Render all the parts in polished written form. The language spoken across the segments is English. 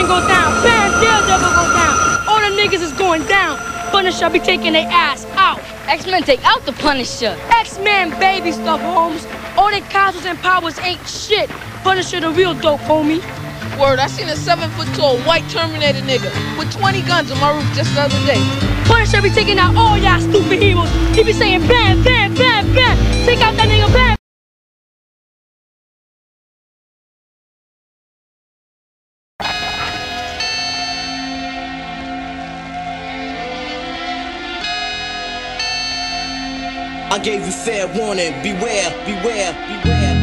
X-Men go down. Bam, Daredevil go down. All the niggas is going down. Punisher be taking their ass out. X-Men take out the Punisher. X-Men baby stuff, Holmes. All their castles and powers ain't shit. Punisher the real dope, homie. Word, I seen a 7-foot-tall white Terminator nigga with 20 guns on my roof just the other day. Punisher be taking out all y'all stupid heroes. He be saying bam, bam, bam, bam. Take out that nigga, bam. I gave you fair warning, beware, beware, beware.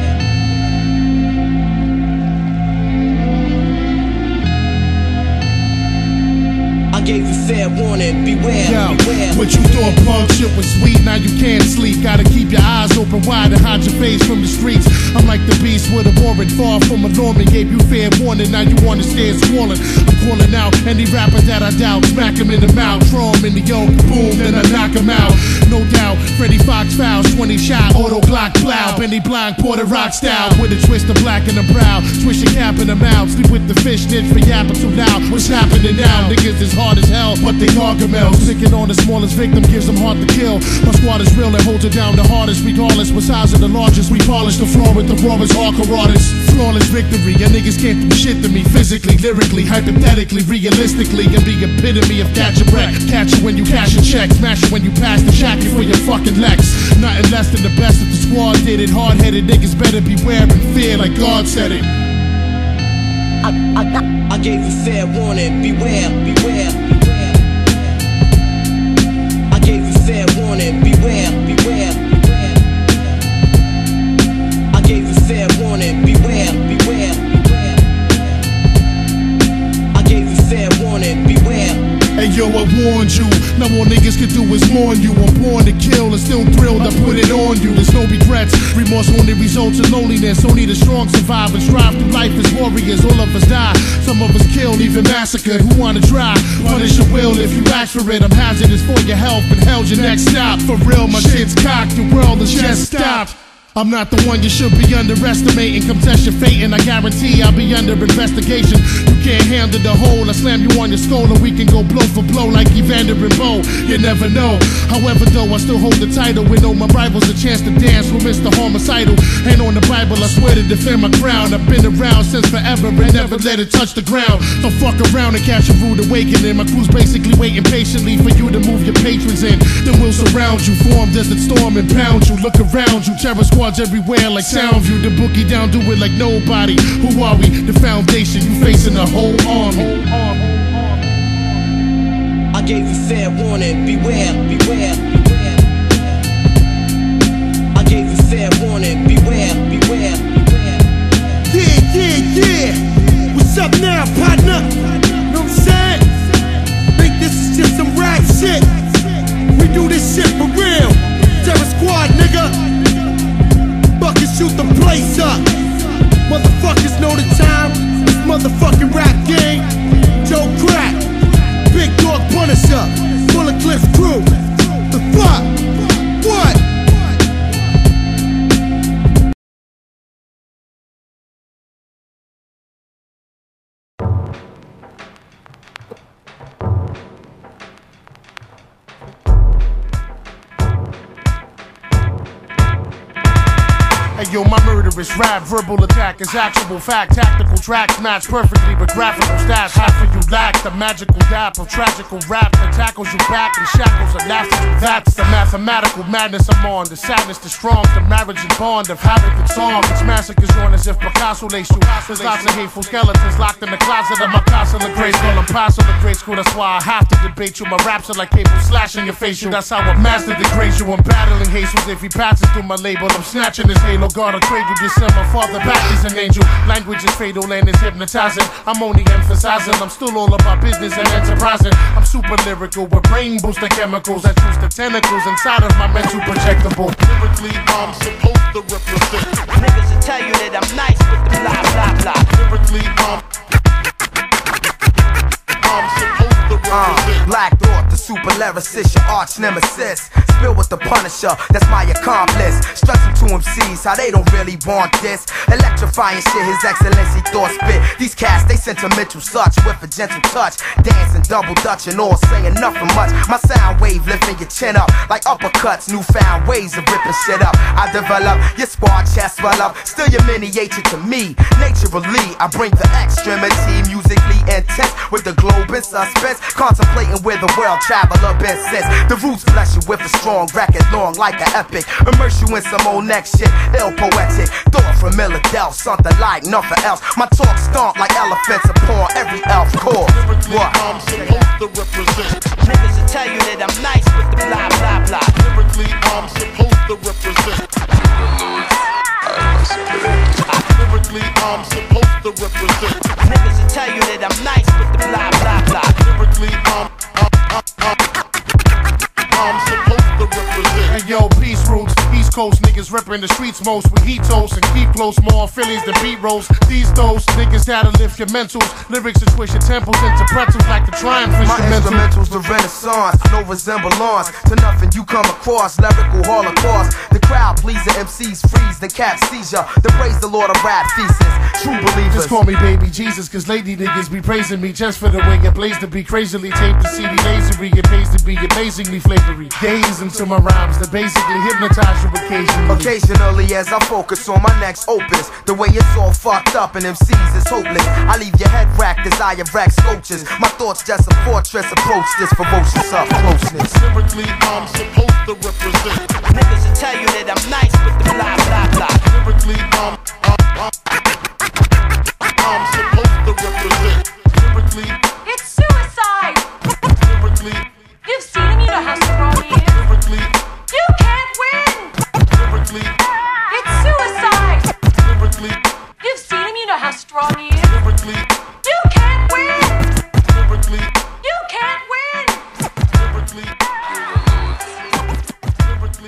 I gave you fair warning, beware, beware. What you thought punk shit was sweet, now you can't sleep. Gotta keep your eyes open wide and hide your face from the streets. I'm like the beast with a warrant, far from a Norman. Gave you fair warning, now you understand swollen. I'm calling out any rapper that I doubt. Smack him in the mouth, throw him in the yoke, boom, then I knock him out. No doubt, Freddie Fox fouls, 20 shot, auto Glock plow. Benny Blanc, Porter Rock style, with a twist of black in the brow. Swish your cap in the mouth, sleep with the fish snitch for yapping too loud. What's happening now? Niggas is hard as hell, but they gargamels. Picking on the smallest victim gives them hard to kill. My squad is real and holds it down the hardest. Regardless, what size of the largest, we polish the floor with the rawest hardcore artists. Flawless victory, your niggas can't do shit to me. Physically, lyrically, hypothetically, realistically, and the epitome of catch a wreck. Catch you when you cash a check, smash you when you pass the shack for your fucking Lex. Nothing less than the best if the squad did it. Hard-headed niggas better beware and fear like God said it. I gave you fair warning, beware, beware, beware. I gave you fair warning, beware, beware, beware. I gave you fair warning, beware, beware, beware. I gave you fair warning, beware. Hey yo, I warned you. Now all niggas can do is mourn you. I'm born to kill and still thrilled I put it on you. There's no regrets, remorse only results in loneliness. Only the strong survive and strive through life as warriors. All of us die, some of us killed, even massacred. Who wanna try? Punish your will if you ask for it. I'm hazardous for your health and hell's your next stop. For real, my shit's cocked, the world is just stopped. I'm not the one you should be underestimating. Come test your fate and I guarantee I'll be under investigation. You can't handle the whole, I slam you on your skull and we can go blow for blow like Evander and Bo. You never know. However though, I still hold the title. We know my rival's a chance to dance with Mr. Homicidal. Ain't on the Bible, I swear to defend my crown. I've been around since forever and never let it touch the ground. Don't fuck around and catch a rude awakening. My crew's basically waiting patiently for you to move your patrons in. Then we'll surround you, form desert storm and pound you. Look around you, terror squad everywhere like Soundview. The boogie down, do it like nobody. Who are we? The foundation. You facing a whole army. I gave you fair warning, beware, beware, beware. I gave you fair warning, beware, beware, beware. Yeah, yeah, yeah. What's up now, partner? Know what I'm saying? Think this is just some rap shit? We do this shit for real. Terror Squad, nigga. Fucking shoot the place up. Motherfuckers know the time. This motherfucking rap game. Joe Crack, Big Dog Punisher, Bullet Clips crew. The fuck? What? Hey yo, my murderous rap, verbal attack is actual fact. Tactical tracks match perfectly with graphical stats. Half of you lack the magical dap of tragical rap that tackles you back in shackles and laughs at you. That's the mathematical madness I'm on. The sadness, the strong, the marriage and bond of havoc and song. It's massacres on as if Picasso lays you. There's lots of hateful skeletons locked in the closet of my castle of grade school. I'm past the grade school, that's why I have to debate you. My raps are like cable slashing your facial. That's how a master degrades you. I'm battling Jesus if he passes through my label. I'm snatching his halo. God, I trade you this send my father back, he's an angel. Language is fatal and it's hypnotizing. I'm only emphasizing, I'm still all about business and enterprising. I'm super lyrical with brain booster chemicals that use the tentacles inside of my mental projectable. Lyrically, I'm supposed to represent. Niggas will tell you that I'm nice with the blah blah blah. Lyrically, I'm supposed to represent. Black Thought, the super lyricist, your arch nemesis. Spill with the Punisher, that's my accomplice. Stressing to MCs how they don't really want this. Electrifying shit, His Excellency thought spit. These cats, they sentimental such with a gentle touch. Dancing, double dutch and all saying nothing much. My sound wave lifting your chin up like uppercuts. Newfound ways of ripping shit up. I develop your spar chest swell up. Still your miniature to me. Naturally, I bring the extremity. Musically intense with the globe in suspense. Contemplating where the world traveler been since. The roots bless you with a strong record, long like an epic. Immerse you in some old next shit, ill poetic. Thought from Milladel, something like nothing else. My talk stomp like elephants upon every elf chord. What? I'm supposed to represent. Niggas will tell you that I'm nice with the blah blah blah. Lyrically, I'm supposed to represent. Lyrically, I'm supposed to represent. Niggas will tell you that I'm nice with the blah blah blah. Lyrically, I'm supposed to represent. Hey yo, peace roots, East Coast niggas ripping the streets most with heat toast and keep close more Phillies than beat rolls. These those niggas that'll lift your mentals, lyrics to twist your temples into pretzels like the Triumph instrumentals. My instrumentals the Renaissance, no resemblance to nothing you come across. Lyrical holocaust, the crowd pleaser, MCs freeze, the cat seizure. The praise the Lord of rap thesis, true believers. Just call me baby Jesus, cause lady niggas be praising me just for the way it plays to be crazily taped the CD lasery. It pays to be amazingly flavory. Gaze into my rhymes that basically hypnotize you occasionally. Occasionally as I focus on my next opus, the way it's all fucked up and MCs is hopeless. I leave your head racked as I erect sculptures. My thoughts just a fortress, approach this ferocious up closeness. Lyrically, I'm supposed to represent. Niggas will tell you that I'm nice with the blah blah blah. Lyrically, I'm supposed to represent. Lyrically, It's suicide! lyrically, You've seen him, you know how strong he is. lyrically, You can't win! lyrically, It's suicide! lyrically, You've seen him, you know how strong he is. lyrically, You can't win! lyrically, You can't win! lyrically, lyrically.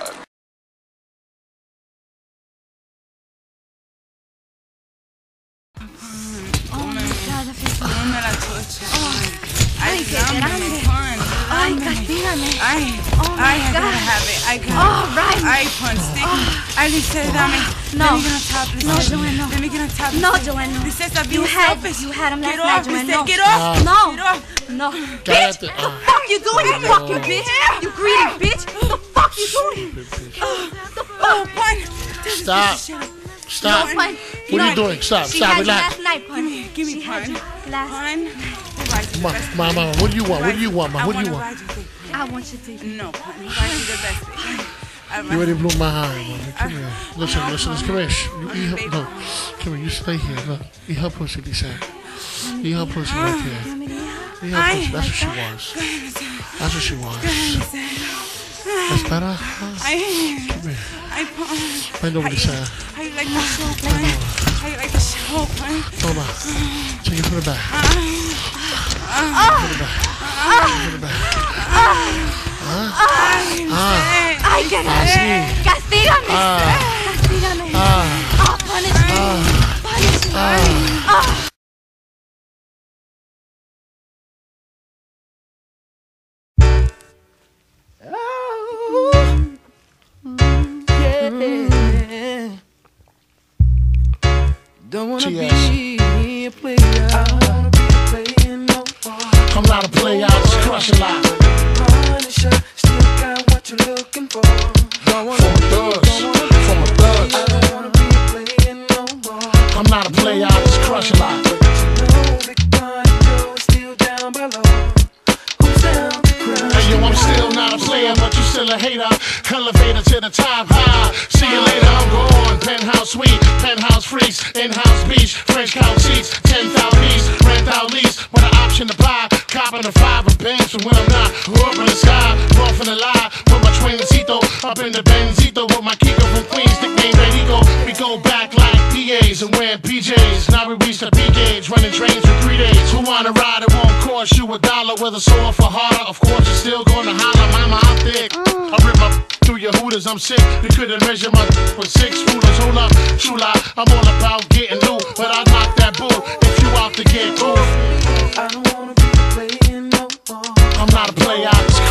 Ay, qué grande. Ay, castígame. Ay, I gotta have it. I gotta. All right. Ay, Pun, stick. Ay, Lisa, dame. No. Let me get on top, Lisa. No, Joanne, no. Let me get on top. No, Lisa. Joanne, no. Lisa, stop You being had selfish. him Get last off, night, Joanne. Lisa. No. Get off. No. Get off. No. Bitch! The fuck you doing, you fucking bitch? You greedy bitch! The fuck you doing? Oh, Pun. Stop. Stop. No, What Pun. are you doing? Stop. She Stop. had you Relax. last night, Pun. Give me She had Pun. you last Pun. Mama, what do you want? What do you want, ma? What do you want? I want you to. No, Pun. Ride you the best thing. You already blew my high, mama. Come here. Listen, come here. You eat her. No. Come here. You stay here. Look. Eat her pussy, Lisa. Eat her pussy right there. Eat her pussy. That's what she wants. That's what she wants. That's better? Come here. Bend over, Lisa. How you like my show, Pun? How you like the show, Pun? Hold on. Take it from the back. From the back. From the back. Ay, que Así. castígame. Castígame. Oh, punish me. Punish me. Don't wanna TS. be a player. I don't wanna be playing no more. I'm not a player, I just crush a lot. Punisher, still got what you're looking for. Don't wanna From thugs. From a thug. I don't wanna be playing no more. I'm not a player, I just crush a lot. But you know Big Pun Joe is still down below. Who's down the crowd? Hey yo, I'm still not a player, but you still a hater. Elevator to the top, high. See you later, I'm gone. Penthouse suite, penthouse freaks, in-house beach, French couch seats, 10,000 east, rent out lease, with an option to buy. Copping a 5 and bands from when I'm not. Up in the sky, off in the lie, with my twincito, up in the Benzito, with my Kiko from Queens, nickname Redico. We go back like PAs and wearing PJs. Now we reach the peak age, running trains for 3 days. Who wanna ride? It won't cost you $1 with a sore for harder. Of course, you're still gonna holler, mama, I'm thick. I rip my through your hooters, I'm sick. You couldn't measure my with 6 rulers. Hold up, true lie, I'm all about getting loot, but I knock that bull if you out to get cool. I don't wanna be playing no more. I'm not a player, I just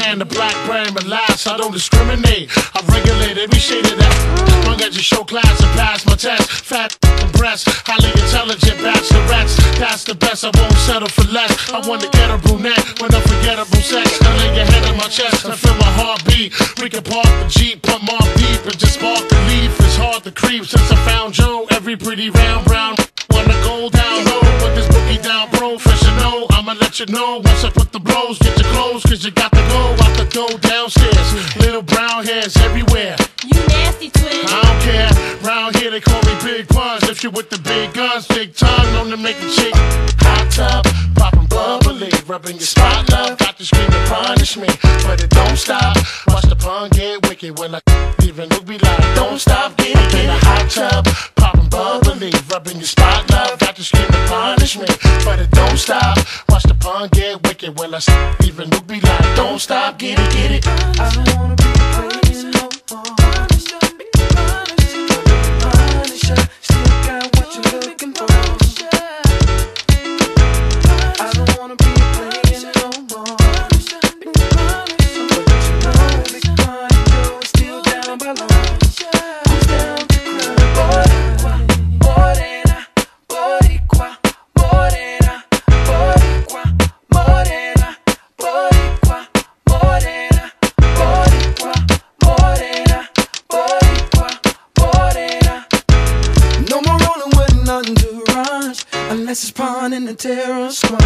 tan, the black, brown, relax. I don't discriminate. I regulate every shade of that. Long as you show class and pass my test. Fat breasts, highly intelligent bachelorettes. That's the best, I won't settle for less. I want to get a brunette with unforgettable sex. I lay your head on my chest, I feel my heartbeat. We can park the Jeep, pump off deep and just spark the leaf. It's hard to creep since I found Joe. Every pretty round brown wanna go down low. Put this boogie down, bro, professional. I'ma let you know once I put the blows. Get your clothes, cause you got to go out the door downstairs. Little brown hairs everywhere. You nasty twin. I don't care. Round here they call me Big Puns. If you with the big guns, big tongue, known to make the chick hot tub, poppin' bubbly, rubbing your spot, love. Got to scream and punish me, but it don't stop. Watch the pun get wicked when I even look be like, don't stop, get it in a hot tub, poppin' bubbly, rubbing your spot, love. Got to scream and punish me, but it don't stop. Watch the pun get wicked when I even look be like, don't stop, get it, get it. I don't wanna be playing no more. Punisher, still got what you're looking for. I don't wanna be playing no more. But you know Big Pun Joe is still down by law. Who's down to crime? Morena, boricua, morena, boricua, morena, boricua, morena, boricua, morena, boricua, morena. No more rolling with nothing to rush, unless it's Pun in the terror squad.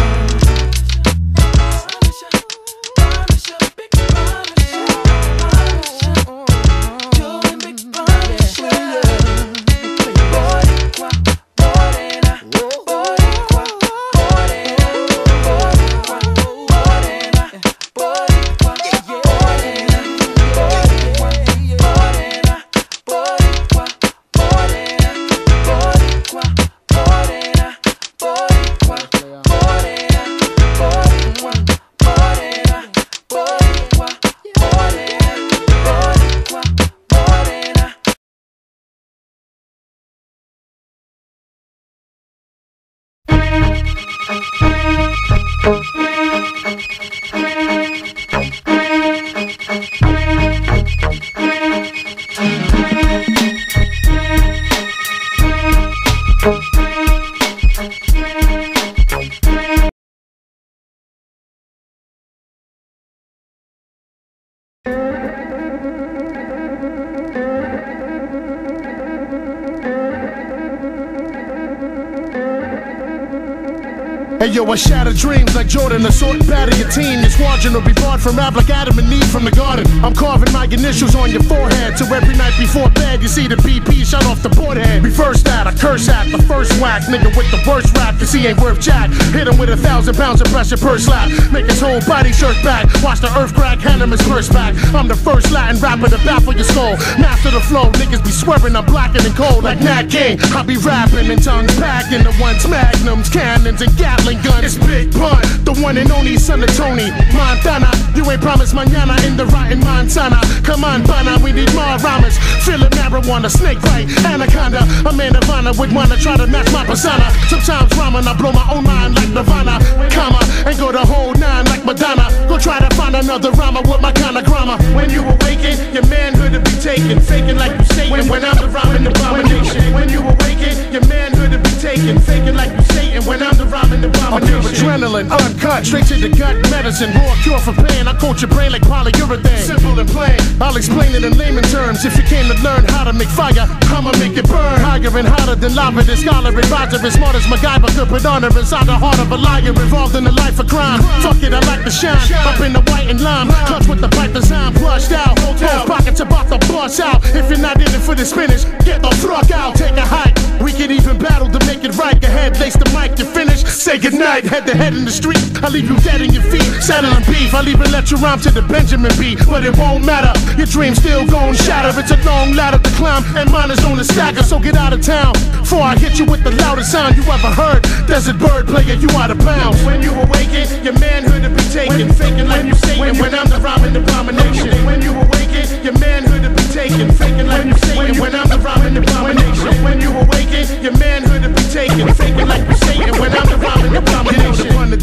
Hey yo, I shatter dreams like Jordan, assault and batter your team. Your squadron will be barred from rap like Adam and Eve from the garden. I'm carving my initials on your forehead, so every night before bed you see the BP shot off the board head. Reverse that, I curse at the first whack. Nigga with the worst rap, cause he ain't worth jack. Hit him with 1,000 pounds of pressure per slap. Make his whole body shirt back. Watch the earth crack, hand him his purse back. I'm the first Latin rapper to baffle your skull. Master the flow, niggas be swerving, I'm blacker than cold like Nat King. I be rapping and tongues packing the ones, magnums, cannons, and Gatling guns. It's Big Pun, the one and only son of Tony Montana. You ain't promised mañana in the rotten Montana. Come on, Bana, we need more rhymes. Feeling marijuana, snake bite, anaconda. A man of honor would wanna try to match my persona. Sometimes rhyming, I blow my own mind like Nirvana, comma, and go the whole nine like Madonna. Go try to find another rhymer with my kind of grammar. When you awaken, your manhood will be taken, faking like you Satan. When I'm the rhyming abomination. When you awaken, your manhood will be taken, faking like you Satan. When I'm the rhyming abomination. Adrenaline, uncut, straight to the gut medicine. Raw cure for pain, I coat your brain like polyurethane. Simple and plain, I'll explain it in layman terms. If you came to learn how to make fire, I'ma make it burn. Higher and hotter than lava, the scholar advisor as smart as MacGyver could put honor inside the heart of a liar involved in the life of crime. Fuck it, I like to shine, up in the white and lime. Clutch with the pipe design, flushed out. Both pockets about to bust out. If you're not in it for the spinach, get the fuck out. Take a hike, we can even battle to make it right. Go ahead, lace the mic, you finish, say goodnight. Head to head in the street, I leave you dead in your feet. Saddling beef, I'll even let you rhyme to the Benjamin beat. But it won't matter, your dream's still gon' shatter. It's a long ladder to climb, and mine is on the stacker. So get out of town, before I hit you with the loudest sound you ever heard. Desert bird player, you out of bounds. When you awaken, your manhood will be taken, faking like you Satan. When I'm the rhyming abomination. When you awaken, your manhood will be taken, faking like you Satan. When I'm the rhyming abomination. When you awaken, your manhood will be taken, faking like you Satan. When I'm the rhyming abomination. The one addition with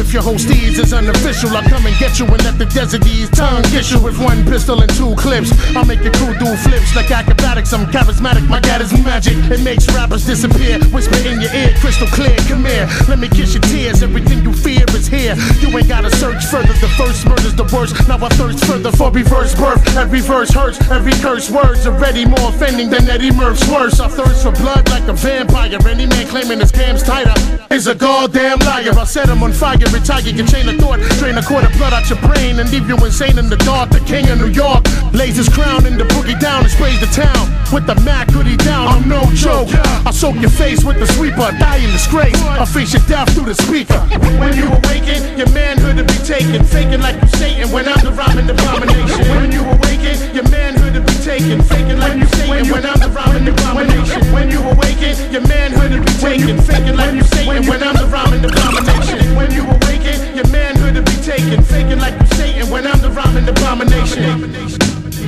If your whole steeds is unofficial, I'll come and get you and let the desert ease tongue kiss you with one pistol and 2 clips. I'll make your crew do flips like acrobatics. I'm charismatic, my dad is magic. It makes rappers disappear. Whisper in your ear, crystal clear. Come here, let me kiss your tears. Everything you fear is here. You ain't gotta search further. The first murder's the worst. Now I thirst further for reverse birth. Every verse hurts, every curse words already more offending than Eddie Murph's worse. I thirst for blood like a vampire. Any man claiming his cam's tighter is a goddamn liar. I'll set him on fire, retire your chain of thought, drain a quart of blood out your brain and leave you insane in the dark. The king of New York lays his crown in the boogie down and sprays the town with the Mac hoodie down. I'm no joke. I'll soak your face with the sweeper, die in disgrace. I'll face your death through the speaker. When you awaken, your manhood to be taken, faking like you Satan when I'm the rhyming abomination. When you awaken, your manhood to be taken, faking like you Satan when I'm the rhyming abomination. When you awaken, your manhood to be taken, faking like you Satan when I'm the rhyming abomination. When you awaken, your manhood to be taken, faking like you Satan when I'm the rhyming abomination.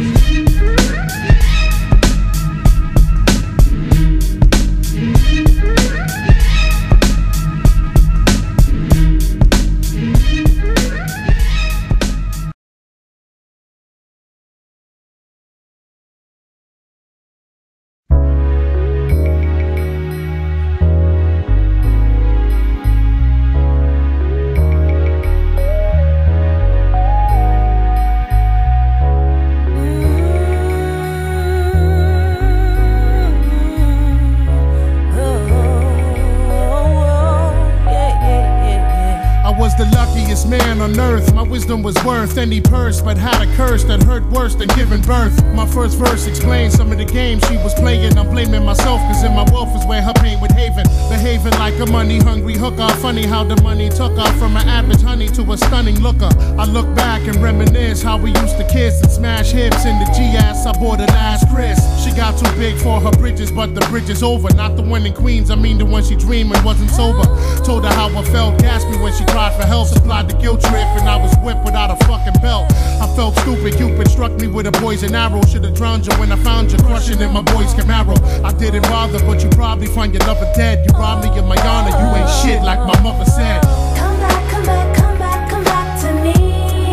Man on earth, my wisdom was worth any purse, but had a curse that hurt worse than giving birth. My first verse explains some of the games she was playing. I'm blaming myself, cause in my wealth is where her pain would haven. Behaving like a money-hungry hooker. Funny how the money took her from an average honey to a stunning looker. I look back and reminisce how we used to kiss and smash hips in the G-ass I bought her last Chris. She got too big for her bridges, but the bridge is over. Not the one in Queens, I mean the one she dreamed and wasn't sober. Told her how I felt, gasped me when she cried for help. Supplied the guilt trip and I was whipped without a fucking belt. I felt stupid, Cupid struck me with a poison arrow. Should've drowned you when I found you, crushing in my boy's Camaro. I didn't bother, but you probably find your lover dead. You robbed me of my honor, you ain't shit like my mother said. Come back, come back, come back, come back to me.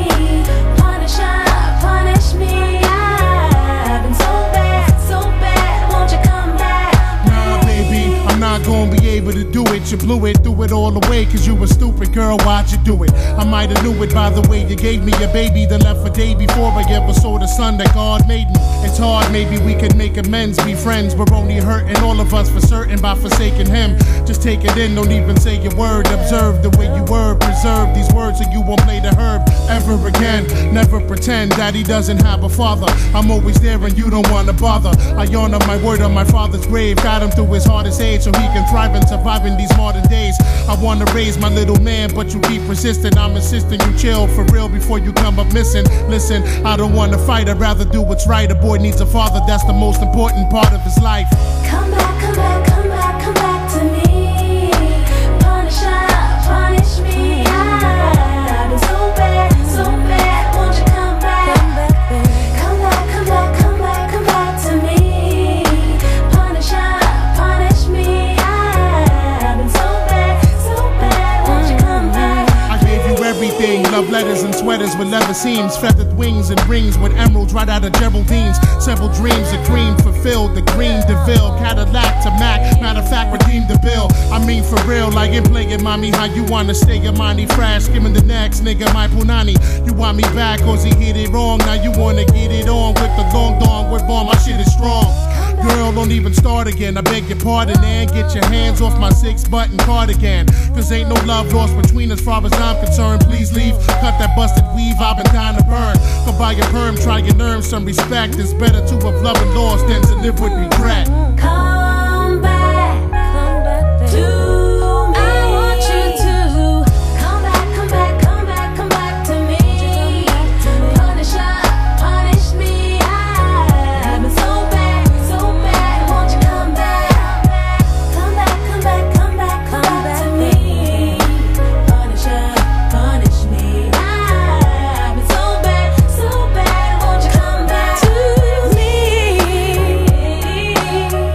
Punish me. I've been so bad, won't you come back? Nah, baby, I'm not gonna be able to do it. You blew it, threw it all away, cause you were stupid, girl, why'd you do it? I might've knew it by the way you gave me your baby that left a day before I ever saw the sun that God made me. It's hard, maybe we could make amends, be friends. We're only hurting all of us for certain by forsaking him. Just take it in, don't even say a word. Observe the way you were, preserve these words so you won't play the herb ever again. Never pretend that he doesn't have a father. I'm always there and you don't wanna bother. I honor my word on my father's grave, got him through his hardest age so he can thrive and survive in these modern days. I wanna raise my little man, but you keep resisting. I'm insisting you chill for real before you come up missing. Listen, I don't wanna fight, I'd rather do what's right. A boy needs a father, that's the most important part of his life. Come back, come back, come back, come back to me. Punish me. I've been so bad, won't you come back? Come back, come back, come back, come back to me. Punish me. I've been so bad, won't you come back? I gave you everything, love letters and sweaters with leather seams, feathered wings and rings with emeralds right out of Geraldine's. Several dreams of cream fulfilled, the green DeVille, Cadillac to Mac, matter of fact redeemed the bill. I mean for real, like in playing mommy, how you wanna stay your money fresh, skimming the next nigga my punani. You want me back cause he hit it wrong, now you wanna get it on with the long dong, with bomb, my shit is strong. Girl, don't even start again, I beg your pardon and get your hands off my 6-button cardigan. Cause ain't no love lost between us far as I'm concerned. Please leave, cut that busted weave, I've been dying to burn. Go buy your perm, try and earn some respect. It's better to have loved and lost than to live with regret. Come back to me. I want you to come back to me. Punish me. I've been so bad, won't you come back? Come back to me. Punish me. I've been so bad, won't you come back to me?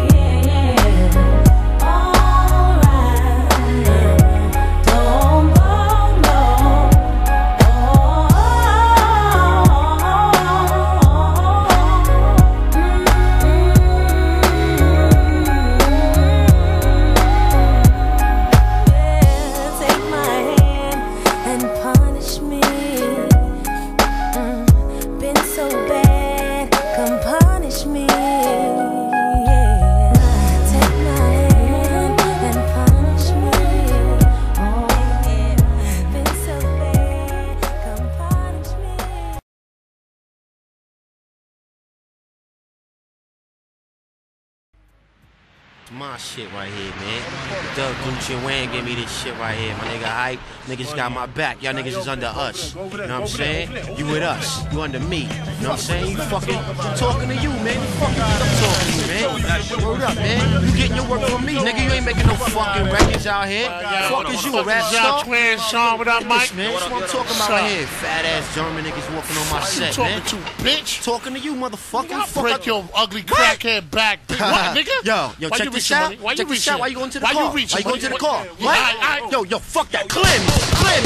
My shit right here, man. Doug Gucci and Wayne gave me this shit right here. My nigga hype. Niggas got my back. Y'all niggas is under us. You know what I'm saying? You with us. You under me. You know what I'm saying? You fucking talking to you, man. You fucking I'm talking to you, man. Word up, man. You getting your work from me, nigga. You ain't making no fucking records out here. Fuck is you, a rap star? Twin Sean, what up, Mike? Man, that's what I'm talking about right here. Fat ass German niggas walking on my set, man. Talking to, bitch? Talking to you, motherfucker. Fuck break your ugly crackhead back. What, nigga? Yo, check this out. Why you reaching? Why you going to the car? Why you going to the car? What? Yo, fuck that. Clear me.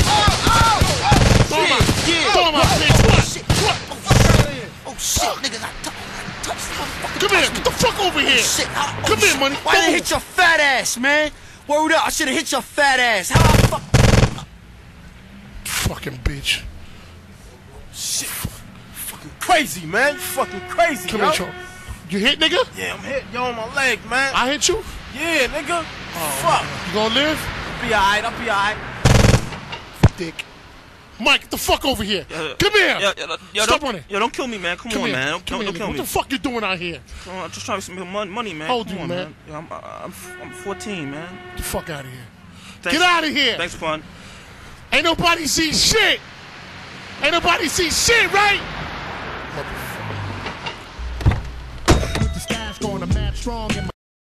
Oh shit, niggas, I touched. Come here, get the fuck over here. Shit. Come here, money. Why didn't hit your fat ass, man? Word up, I should have hit your fat ass. How I fuck? Fucking bitch. Shit. Fucking crazy, man. You fucking crazy, Come yo. here, you hit, nigga? Yeah, I'm hit. Yo, on my leg, man. I hit you? Yeah, nigga. Fuck. You gonna live? Be alright, I'll be alright. Dick. Mike, get the fuck over here. Come here. Stop running. Yo, don't kill me, man. Come on, man. Don't kill me. What the fuck you doing out here? I'm just trying to make some money, man. How old you, man? Yo, I'm 14, man. Get the fuck out of here. Thanks. Get out of here. Thanks, fun. Ain't nobody see shit. Ain't nobody see shit, right? With the stash going, I'm mad strong in my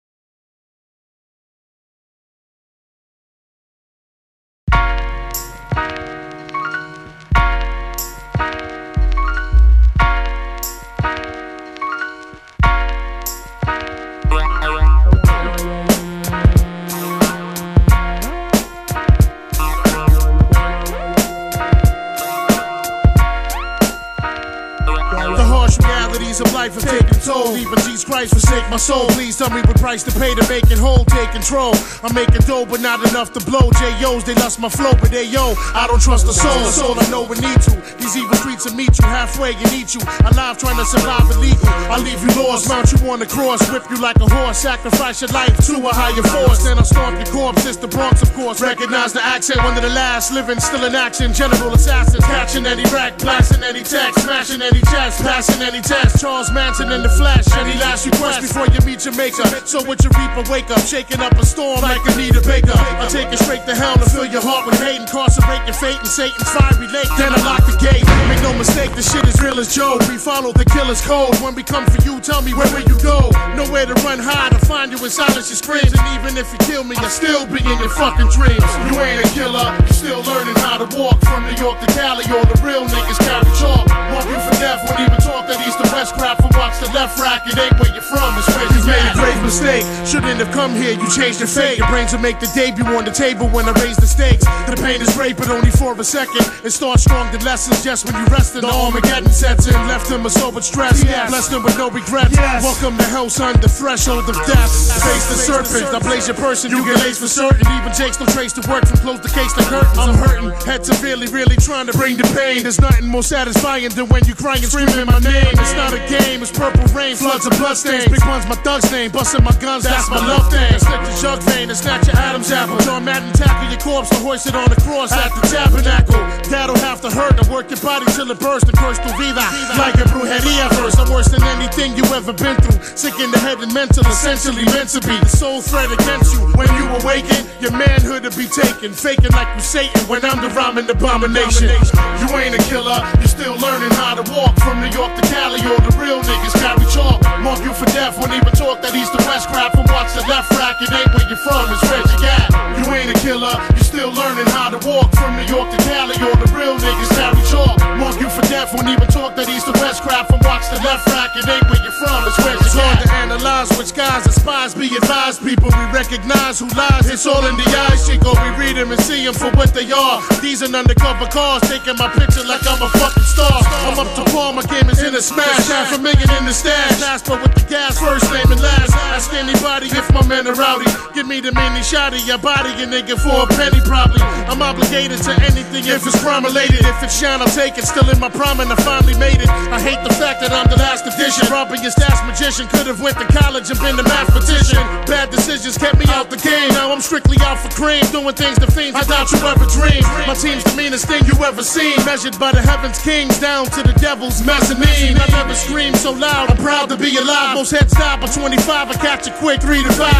of life have taken toll. Even Jesus Christ forsake my soul. Please tell me what price to pay to make it whole. Take control. I'm making dough, but not enough to blow. J.O.'s, they lust my flow, but they yo, I don't trust the soul. The soul I know we need to. These evil streets will meet you halfway and eat you. Alive trying to survive illegal. I'll leave you lost, mount you on the cross, whip you like a horse, sacrifice your life to a higher force. Then I'll stomp your corpse. It's the Bronx, of course. Recognize the accent, one of the last living, still in action. General assassins, catching any rack, blasting any text, smashing any chest, passing any test. Charles Manson in the flesh. Any last request before you meet your maker? So with your reaper, wake up, shaking up a storm like Anita Baker. I'll take it straight to hell and fill your heart with hate, incarcerate your fate in Satan's fiery lake. Then I lock the gate. Make no mistake, the shit is real as Joe. We follow the killer's code. When we come for you, tell me where will you go? Nowhere to run high, to find you in silence your screams. And even if you kill me, I'll still be in your fucking dreams. You ain't a killer, you still learning how to walk. From New York to Cali, all the real niggas carry chalk. Walk you for death, won't even talk that east to west crap. From watch the left rack, it ain't where you're from, it's where you made a great mistake. Shouldn't have come here, you changed your fate. Your brains will make the debut on the table when I raise the stakes. The pain is great, but only for a second. It starts strong, the lessons just when you rested. The Armageddon sets in, left him a sober stress. Blessed him with no regrets. Welcome to hell, son, the threshold of death. Face the serpent, I blaze your person, you get laced for certain. Even Jake's no trace to work from close the case to curtains. I'm hurting, head severely, really trying to bring the pain. There's nothing more satisfying than when you crying and screaming my name. It's not a game, it's purple rain, floods of bloodstains. Big one's my thug's name, busting my guns, that's my love thing. Slip the jug vein and snatch your Adam's apple. John Madden tackle your corpse to hoist it on the cross at the tabernacle. That'll have to hurt, I work your body till it bursts and curse tu vida. Like a brujeria verse, I'm worse than anything you ever been through. Sick in the head and mental, essentially meant to be. The sole threat against you. When you awaken, your manhood to be taken. Faking like you Satan when I'm the rhyming abomination. You ain't a killer, you still learning how to walk. From New York to Cali, all the real niggas carry chalk. Mark you for death, won't even talk that east to west crap. From watch the left rack, it ain't where you're from, it's where you at. You ain't a killer, you still learning how to walk. From New York to Cali, all the real niggas carry chalk. Mark you for death, won't even talk that east to west crap. From watch the left rack, it ain't where you're from, it's where you at. It's hard to analyze which guys are spies. Be advised, people, we recognize who lies. It's all in the eyes, Chico, we read them and see them for what they are. These are undercover cars, taking my picture like I'm a fucking star. I'm up to par, my game is in a smash. Half a million in the stash, Jasper with the gas, first name and last. Ask anybody if my men are rowdy. Give me the mini shotty, I body a nigga for a penny probably. I'm obligated to anything if it's crime related. If it's shine, I'll take it. Still in my prime and I finally made it. I hate the fact that I'm the last edition. Robbing your stash magician, could've went to college and been a mathematician. Bad decisions kept me out the game. Now I'm strictly out for cream, doing things to fiends I doubt you ever dreamed. My team's the meanest thing you ever seen, measured by the heavens kings down to the devil's mezzanine. I never screamed so loud, I'm proud to be alive. Most heads die by 25, I catch it quick, 3 to 5.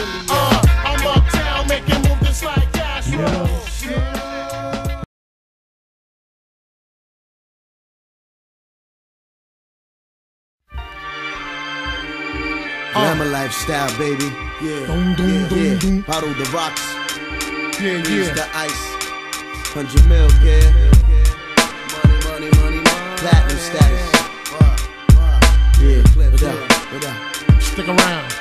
glamour lifestyle, baby. Yeah, Bottle the rocks. Yeah. The ice. 100 mil, kid. Money. Platinum status. What up? Stick around.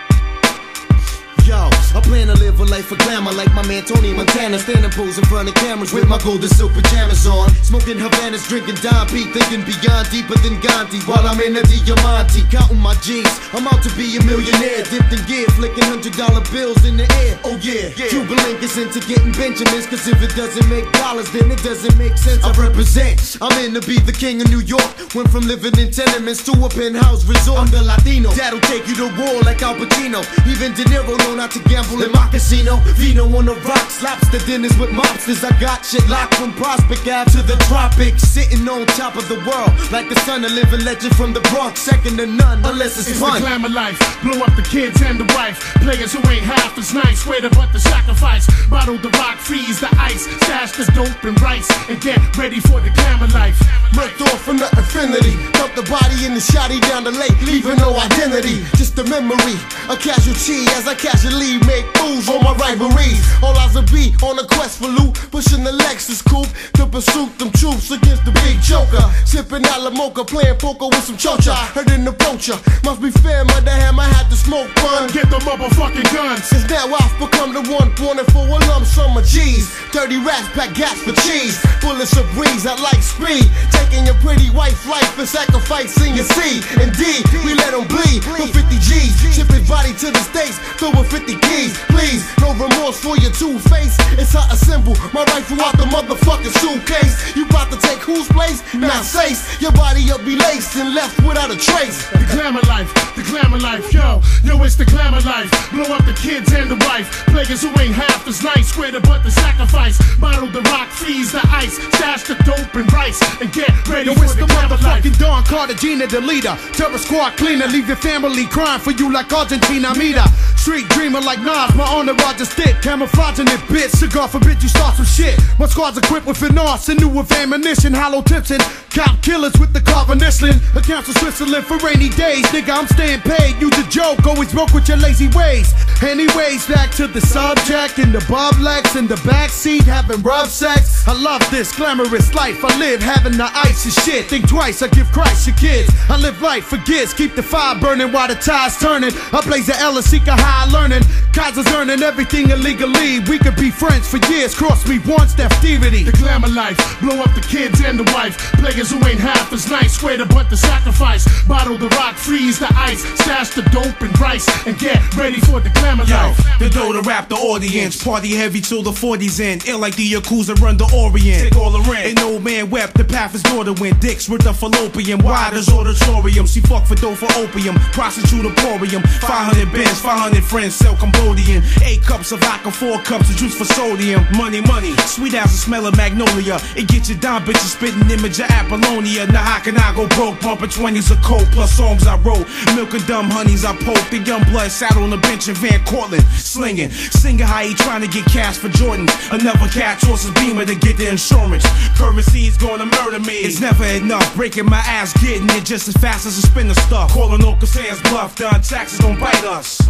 Yo, I plan to live a life of glamour like my man Tony Montana. Standing pose in front of cameras with my golden silk pajamas on. Smoking Havanas, drinking Don P, thinking beyond deeper than Gandhi. While I'm in a Diamante, counting my G's. I'm out to be a millionaire, dipped in gear, flicking $100 bills in the air. Oh yeah. Cuban Link is into getting Benjamins, cause if it doesn't make dollars, then it doesn't make sense. I represent, I'm in to be the king of New York. Went from living in tenements to a penthouse resort. I'm the Latino, that'll take you to war like Al Pacino. Even De Niro know not to gamble in my casino. Vino on the rocks, lobster dinners with mobsters. I got shit locked from Prospect Ave to the tropics. Sitting on top of the world like the son of living legend from the Bronx. Second to none, unless it's fun. The glamour life, blow up the kids and the wife. Players who ain't half as nice, swear to but the sacrifice. Bottle the rock, freeze the ice, stash the dope and rice, and get ready for the glamour life. Murked off from the infinity, dump the body in the shotty down the lake, leaving no identity, just a memory, a casualty as I casually make moves on my rivalries. All eyes will be on a quest for loot, pushing the Lexus coupe to pursue them troops against the big joker. Sipping a la mocha, playing poker with some chocha. Heard an approacher, must be fair, mother ham, I had to smoke fun. Get the motherfucking guns. Since now I've become the one wanted for a lump sum of G's. 30 rats pack gas for cheese, bullets of breeze, I like speed. Taking your pretty wife's life and sacrificing your seed. Indeed, we let them bleed for 50 G's. Shipping body to the States, filled with 50 keys. Please, no remorse for your two-face. It's how I assemble my rifle out the motherfucking suitcase. You about to take whose place? Not safe. Your body will be laced and left without a trace. The glamour life, yo, it's the glamour life. Blow up the kids and the wife. Players who ain't half as nice, swear to but the sacrifice. Bottle the rock, freeze the ice, stash the dope and rice, and get ready for the motherfucking Don Cartagena, the leader. Terror squad cleaner, leave your family crying for you like Argentina. Mita, street dreamer like Nas, my owner Roger Stick. Camouflaging it, bitch. Cigar forbid you start some shit. My squad's equipped with finesse and new with ammunition, hollow tips and cop killers with the carbon whistling. Accounts of Switzerland for rainy days. Nigga, I'm staying paid. Use a joke, always broke with your lazy ways. Anyways, back to the subject. In the Bob Lex in the backseat, having rough sex. I love this glamorous life I live, having the ice and shit. Think twice, I give Christ your kids. I live life for gifts, keep the fire burning while the tide's turning. I blaze the L and seek a high learning. Kaiser's earning everything illegally. We could be friends for years, cross me once, that activity. The glamour life, blow up the kids and the wife. Players who ain't half as nice, swear to but the sacrifice. Bottle the rock, freeze the ice, stash the dope and rice, and get ready for the glamour life. The dough to rap the audience, party heavy till the 40s end. Ill like the Yakuza run the Orient. Take all the rent. An old man wept, the path is door to win. Dicks with the fallopian, wide as auditorium. She fuck for dough for opium, prostitute emporium. 500 bands, 500 friends, sell Cambodian. 8 cups of vodka, 4 cups of juice for sodium. Money, sweet as the smell of magnolia. It gets you down, bitches spitting image of Apollonia. Now how can I go broke, bumping 20s of coke, plus songs I wrote. Milk and dumb honeys I poke. The young blood sat on the bench in Van Cortlandt, slinging. Singing how he trying to get cash for Jordan. Another cat tosses Beamer to get the insurance. Currency's gonna murder me. It's never enough, breaking my ass, getting it just as fast as a spinner stuff. Calling Uncle Sam's bluff, done taxes don't bite us.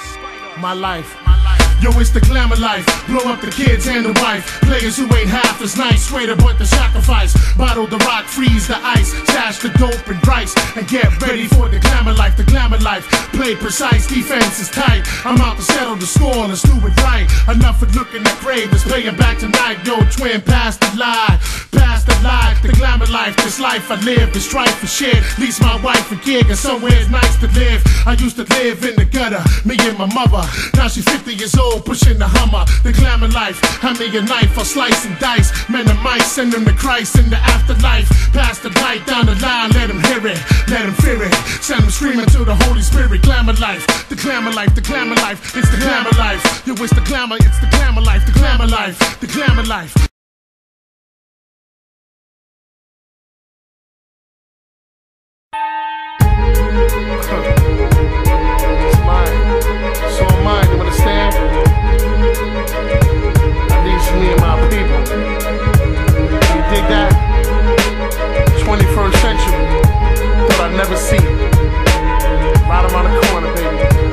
My life. Yo, it's the glamour life. Blow up the kids and the wife. Players who ain't half as nice, swear to but the sacrifice. Bottle the rock, freeze the ice, stash the dope and rice, and get ready for the glamour life. The glamour life. Play precise, defense is tight. I'm out to settle the score, let's do it right. Enough of looking at grave, let's pay it back tonight. Yo, twin, pass the lie. Pass the lie. The glamour life, this life I live, this strife for shit. Least my wife and kid, and somewhere it's nice to live. I used to live in the gutter, me and my mother. Now she's 50 years old, pushing the Hummer. The glamour life, hand me a knife, I'll slice and dice. Men and mice, send them to Christ in the afterlife. Pass the light down the line, let them hear it, let them fear it. Send them screaming to the Holy Spirit. Glamour life, the glamour life, the glamour life. It's the glamour life. Yo, it's the glamour, it's the glamour life, the glamour life, the glamour life. It's mine. It's all mine, you understand? At least me and my people. You dig that? 21st century. Thought I'd never see it. Right around the corner, baby.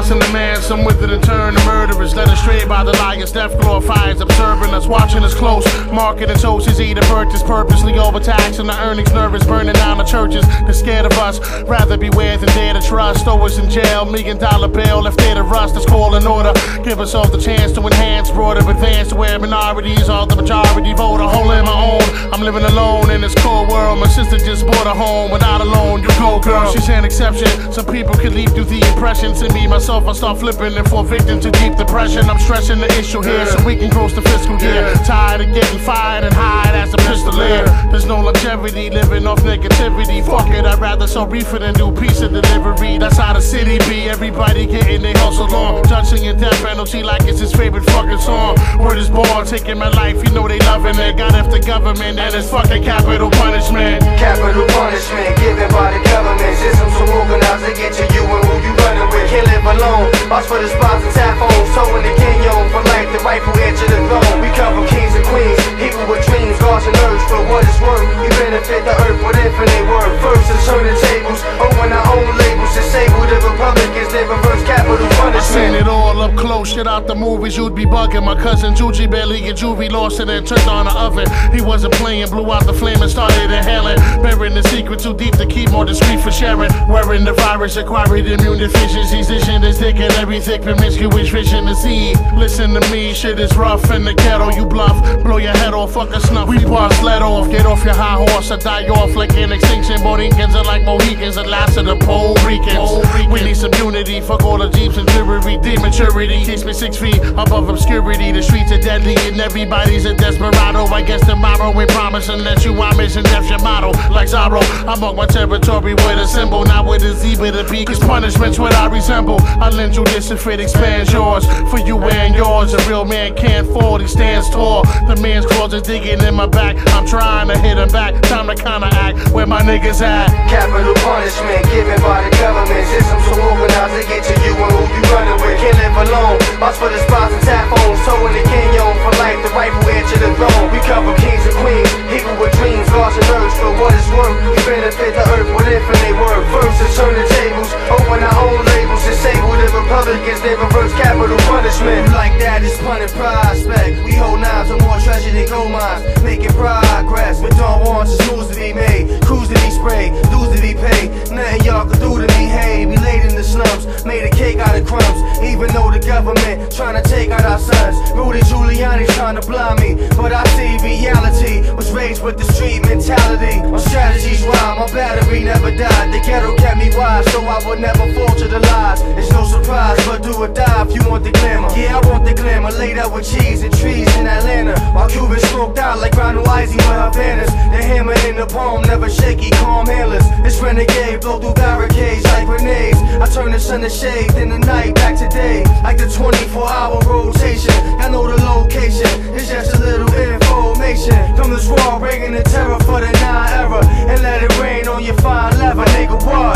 house in the man, some with it in turn the murderers. Led astray by the liars, death glorifies, observing us, watching us close. Marketing toast is either purchased purposely overtaxing the earnings, nervous, burning down the churches. They're scared of us, rather beware than dare to trust. Throw us in jail, $1 million bill, left there to rust. Let's call an order, give us all the chance to enhance, broader advance to where minorities are the majority voter. Hole in my own, I'm living alone in this cold world. My sister just bought a home, without a loan. You go, girl. She's an exception. Some people can leave through the impression. To me, myself, I start flipping and fall victim to deep depression. I'm stressing the issue here so we can close the fiscal year. Tired of getting fired and hired as a pistolier. There's no longevity living off negativity. Fuck it, I'd rather sell reefer than do pizza delivery. That's how the city be. Everybody getting their hustle on. Judging a death penalty like it's his favorite fucking song. Word is born, taking my life, you know they loving it. Got F the government and it's fucking capital punishment. Capital punishment given by the government. System so organized to get to you and who you running with. Can't live alone. Watch for the spots and tap phones. Towing the canyon for life, the rightful heir to the throne. We come from kings and queens, people with dreams, gods and urge for what it's worth. We benefit the earth with infinite worth. First to turn the tables, open our own labels. Disable the Republicans, they reverse capital punishment. I seen it all up close, shit out the movies, you'd be bugging. My cousin Juji barely get juvie, lost it and turned on the oven. He wasn't playing, blew out the flame and started inhaling. Burying the secret too deep to keep more discreet for sharing. Wearing the virus, acquired immune deficiencies. This shit is thick and every thick promiscuous vision to see. Listen to me, shit is rough in the ghetto, you bluff. Blow your head off, fuck a snuff. We bust, let off, get off your high horse or die off like an extinction. Borincans are like Mohicans, the last of the Puerto Ricans. We need some unity, fuck all the jeeps and jewelry. Dematurity keeps me 6 feet above obscurity. The streets are deadly and everybody's a desperado. I guess tomorrow ain't promising that you are missing death your motto. Like Zorro, I mark my territory with a symbol, not with a Z but a B. Cause punishment's what I resemble. I lend you this if it expands yours. For you and yours, a real man can't fall, he stands tall. The man's claws is digging in my back. I'm trying to hit him back, time to counteract. Where my niggas at? Capital punishment given by the government. System so organized to get to you and who you running with. Can't live alone. Watch for the spots and tap phones. Towing the canyon for life, the rightful heir to the throne. We come from kings and queens, people with dreams, gods and urge for what it's worth. We benefit the earth with infinite worth. First to turn the tables, open our own labels. Disable the Republicans, they reverse capital punishment. Like that is pun and prospect. We hold knives with more treasure than gold mines, making progress. But don't want just moves to be made, crews to be sprayed, dues to be paid. Nothing y'all can do to me, hey. We laid in the slums, made a cake out of crumbs. Even though the government trying to take out our sons. Rudy Giuliani's trying to blind me, but I see reality. Was raised with the street mentality. My strategies rhyme, my battery never died. The ghetto kept me wise, so I would never fall to the lies. It's no surprise, but do or die if you want the glamour. Yeah, I want the glamour, laid out with cheese and trees in Atlanta. While Cubans smoked out like Ronald Isley with Havanas. The hammer in the palm, never shaky, calm handlers. This renegade blow through barricades like grenades. I turn the sun to shade, then the night back to day. Like the 24-hour rotation. I know the location, it's just a little information. From this raw, bringing the terror for the 9 era. And let it rain on your fine leather, nigga, what?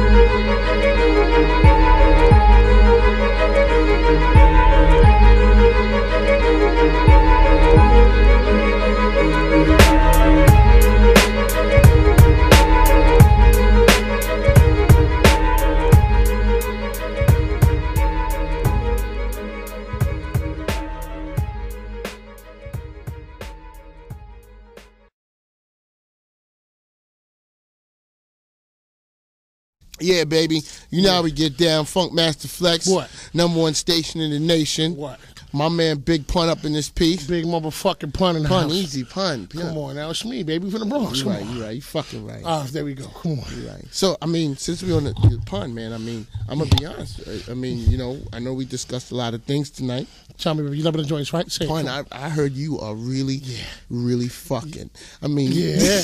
Yeah, baby. You know how we get down. Funk Master Flex. What? #1 station in the nation. What? My man Big Pun up in this piece. Big motherfucking Pun in the Pun, house. easy Pun. Come on now, it's me, baby, from the Bronx. You right, you right. You fucking right. Ah, there we go. Come on. You right. So, I mean, since we're on the Pun, man, I mean, I'm going to be honest. I mean, you know, I know we discussed a lot of things tonight. Tell me, you love the joints, right? Say Pun, I heard you are really, really fucking. I mean, yeah.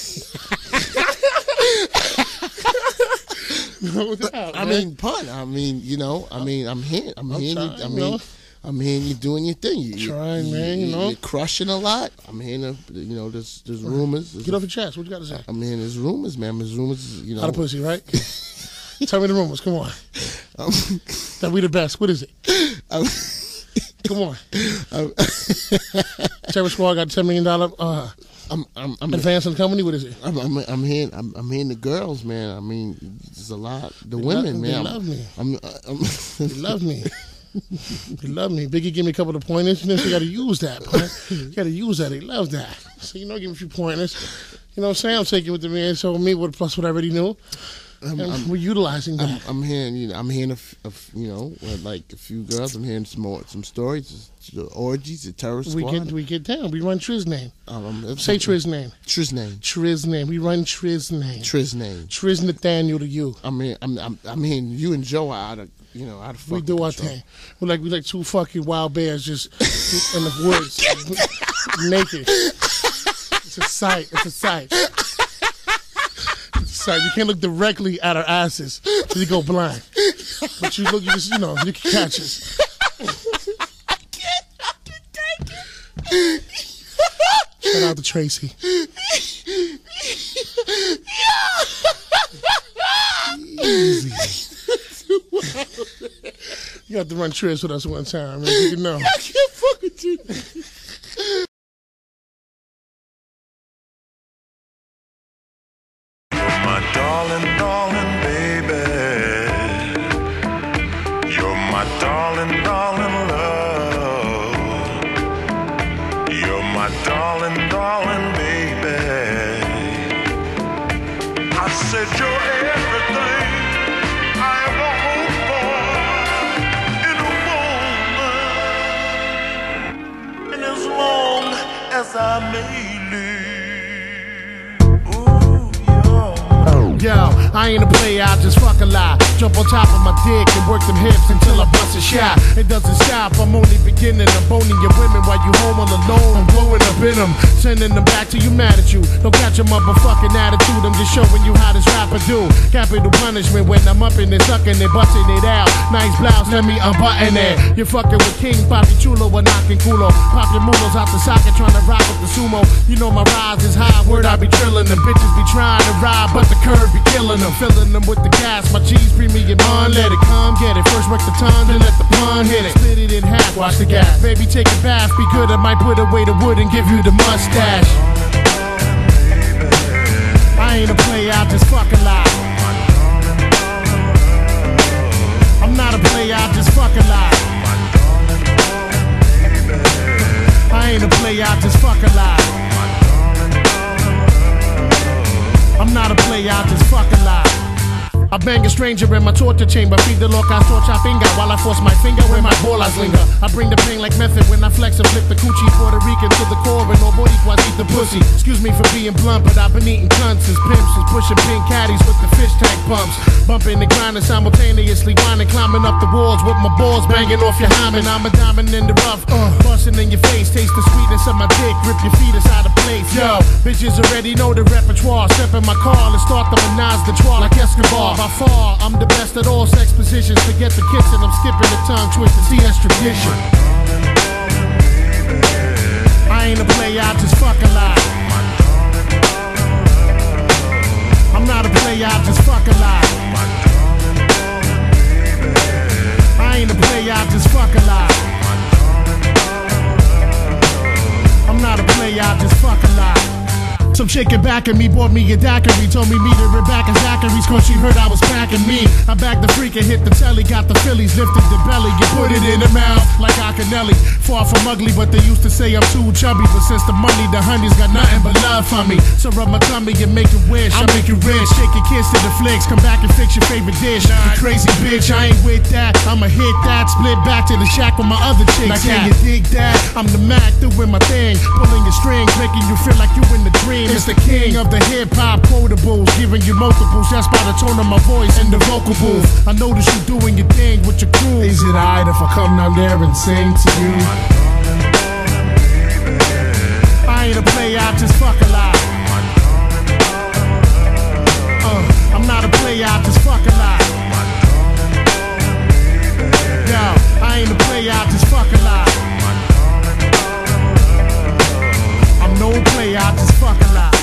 No doubt, I mean, Pun. I mean, you know. I mean, I'm hearing you. I'm hearing you doing your thing. Trying, man. You know, you're crushing a lot. I'm hearing, you know, there's rumors. Get off your chest. What you got to say? I'm hearing there's rumors, man. There's rumors. You know, out of pussy, right? Tell me the rumors. Come on. That we the best. What is it? Come on. Terror Squad got $10 million I'm advancing the company. What is it? I'm hearing the girls, man. I mean, there's a lot. The women, man. They love me. They love me. They love me. Biggie give me a couple of pointers. You know, so you got to use that. You got to use that. They love that. So, give me a few pointers. You know what I'm saying? I'm taking what the man told me, plus what I already knew. We're utilizing that. I'm hearing, like a few girls. I'm hearing some stories, the orgies, the terror squad. We get down. We run Triz name. Say Triz name. Triz name. Triz name. We run Triz name. Triz name. Triz Nathaniel to you. I'm hearing you and Joe are out of fucking we do our control. thing. We're like two fucking wild bears just in the woods, naked. It's a sight. It's a sight. You can't look directly at our asses so you go blind. But you look, you can catch us. I can take it. Shout out to Tracy. Easy. You have to run Triz with us one time, man. You can know. I can't fuck with you. My darling, darling baby. You're my darling, darling love. You're my darling, darling baby. I said you're everything I ever hoped for in a woman. And as long as I may live. Yo, I ain't a player, I just fuck a lie. Jump on top of my dick and work them hips until I bust a shot. It doesn't stop, I'm only beginning. I'm boning your women while you home all alone. I'm blowing up in them, sending them back to you mad at you. Don't catch your motherfucking attitude, I'm just showing you how this rapper do. Capital punishment when I'm up in it, sucking it, busting it out. Nice blouse, let me unbutton it. You're fucking with King Papi Chulo or knocking culo. Pop your mulos out the socket, trying to rock with the sumo. You know my rise is high, word I be trillin'. Them bitches be trying to ride, but the curve be killing them. Filling them with the gas, my cheese premium on. Let it come, get it. First work the tongue, then let the pun hit it. Split it in half, watch the gas. Baby, take a bath, be good. I might put away the wood and give you the mustache. I ain't a player, I just fuck a lie. I'm not a player, I just fuck a lie. I ain't a player, I just fuck a lie. I'm not a player, I just fuck a lie. I bang a stranger in my torture chamber. Feed the locas torcha finger while I force my finger where my bolas linger. I bring the pain like method when I flex and flip the coochie Puerto Rican to the core and nobody quite eat the pussy. Excuse me for being blunt, but I've been eating cunts as pimps and pushing pink caddies with the fish tank pumps. Bumping and grinding simultaneously, whining, climbing up the walls with my balls banging off your hymen. I'm a diamond in the rough, busting in your face. Taste the sweetness of my dick, rip your feet inside the place. Yo, bitches already know the repertoire. Step in my car and start the menage the trois like Escobar. By far, I'm the best at all sex positions. Forget the kissing, I'm skipping the tongue twisting. See, that's tradition. I ain't a player, I just fuck a lie. I'm not a player, I just fuck a lie. I ain't a player, I just fuck a lie. I'm not a player, I just fuck a lie. Some chick back at me, bought me a daiquiri. Told me meet her at back at Zachary's, cause she heard I was packing me. I bagged the freak and hit the telly, got the Phillies, lifted the belly, you put it in the mouth like Akinelli. Far from ugly, but they used to say I'm too chubby. But since the money, the honey's got nothing but love for me. So rub my tummy and make it wish, I'll make it rich. Shake your kids to the flicks, come back and fix your favorite dish. You crazy bitch, I ain't with that. I'ma hit that, split back to the shack with my other chicks. Now can you dig that? I'm the Mac doing my thing, pulling your strings, making you feel like you in the dream. It's the king of the hip-hop quotables, giving you multiples. That's by the tone of my voice and the vocal booth. I notice you doing your thing with your crew. Is it alright if I come down there and sing to you? I ain't a player, I just fuck a lie. I'm not a player, I just fuck a lie. Yo, I ain't a player, I just fuck a lie. I'm no player, I just fuck a lie.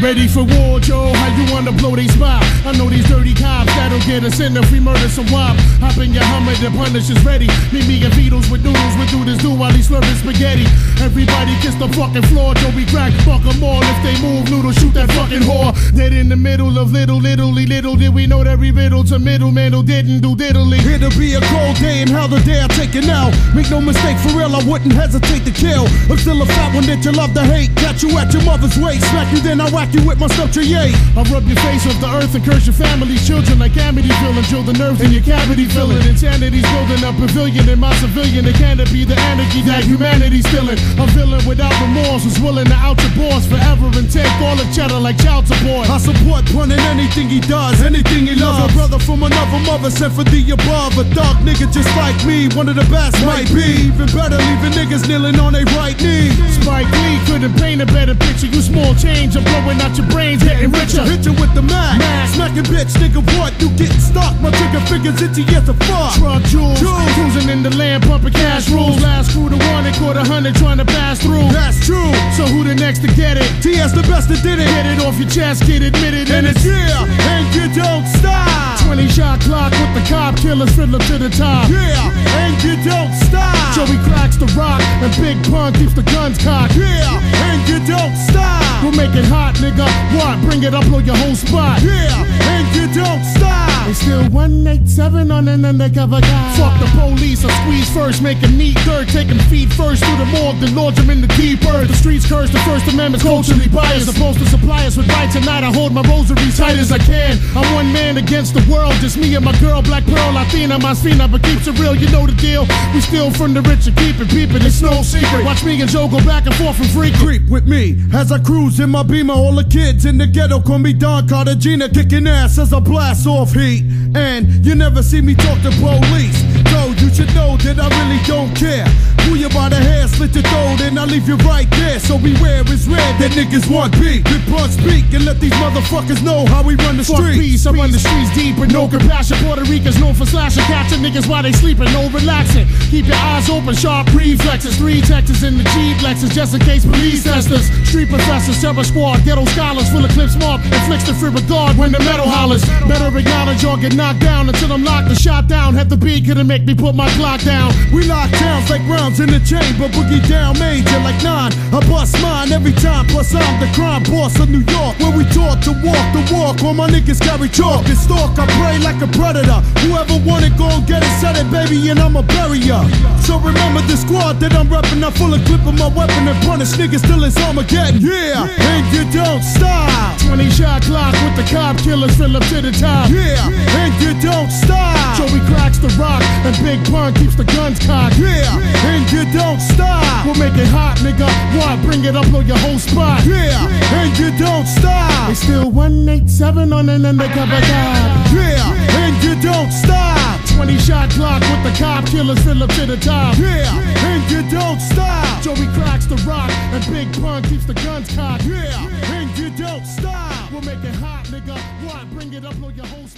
Ready for war, Joe? How you wanna blow they spot? I know these dirty cops that'll get us in if we murder some wop. Hop in your Hummer, the Punisher's ready. Meet me and Beatles with noodles, we do this do while he's slurping spaghetti. Everybody kiss the fucking floor, Joe, we crack, fuck them all. If they move, noodle, shoot that fucking whore. Dead in the middle of little did we know that we riddle to middleman who didn't do diddly. It'll be a cold day in hell the day I take it now. Make no mistake, for real, I wouldn't hesitate to kill. I'm still a fat one that you love to hate. Catch you at your mother's waist, smack you then I whack you with my stuff to yay. I'll rub your face off the earth and curse your family's children like Amityville and drill the nerves in your cavity filling. Insanity's building a pavilion in my civilian. It can't be the anarchy that humanity's filling. A villain without remorse who's willing to out your boss forever and take all the cheddar like child support. I support Pun in anything he does, anything he loves. A brother from another mother sent for the above. A dog nigga just like me, one of the best might be. Even better, leaving niggas kneeling on their right knee. Spike Lee couldn't paint a better picture. You small change, I'm blowing out your brains, getting richer. Hit you with the Mac. Smacking bitch, nigga, what? You getting stuck? My trigger fingers itchy as a fuck. Truck jewels, cruising in the land, pumping cash rules. Last crew to one, it caught 100 trying to pass through. That's true. So who the next to get it? TS the best that did it. Get it off your chest, get admitted, and it's yeah, and you don't stop. 20 shot clock with the cop killers, fiddler to the top. Yeah, and you don't stop. Joey cracks the rock, and Big Pun keeps the guns cocked. Yeah, and you don't stop. We'll make it hot, nigga. What? Bring it up, blow your whole spot. Yeah, and you don't stop. It's still 187 on an undercover guy. Fuck the police, I squeeze first, make him neat dirt. Take him feet first through the morgue, then launch him in the deep earth. The streets curse, the First Amendment's culturally biased. Supposed to supply us with right tonight. I hold my rosary tight as I can. I'm one man against the world, just me and my girl, Black Pearl, Latina, my Spina, but keeps it real, you know the deal. We steal from the rich and keep it peeping, it's no secret. Watch me and Joe go back and forth from free. Creep with me as I cruise in my Beamer. All the kids in the ghetto call me Don Cartagena, kicking ass as I blast off heat. And you never see me talk to police, so you should know that I really don't care. Pull you by the hair, slit your throat, and I leave you right there. So beware, it's red that niggas want beat. Big Pun speak and let these motherfuckers know how we run the streets. Fuck peace, I run the streets deep with no compassion. Puerto Ricans known for slashing, catching niggas while they sleeping, no relaxing. Keep your eyes open, sharp reflexes. 3 Texas in the Jeep Lexus, just in case police test us. Street professors, terror squad, ghetto scholars, full of clips marked, inflicts the free regard when the metal hollers. Better acknowledge or get knocked down until I'm locked and shot down. Have the beat couldn't make me put my clock down. We lock towns like rounds in the chamber, boogie down major like 9. I bust mine every time, plus I'm the crime boss of New York. Where we taught to walk the walk, all my niggas carry chalk and stalk. I pray like a predator. Whoever want it, go get it, set it, baby, and I'ma bury ya. So remember the squad that I'm reppin'. I'm full of clip of my weapon and punish niggas till it's Armageddon. Yeah, and you don't stop. 20 shot clock with the cop killers, fill up to the top. Yeah, and you don't stop. Joey cracks the rock, and Big Pun keeps the guns cocked. Yeah, and you don't stop. We'll make it hot, nigga. What? Bring it up, blow your whole spot. Yeah, and you don't stop. It's still 187 on an undercover guy. Yeah, and you don't stop. 20 shot clock with the cop killers, fill up to the top. Yeah, and you don't stop. Joey cracks the rock, and Big Pun keeps the guns cocked. Yeah, and you don't stop. We'll make it hot, nigga. What? Bring it up, blow your whole spot.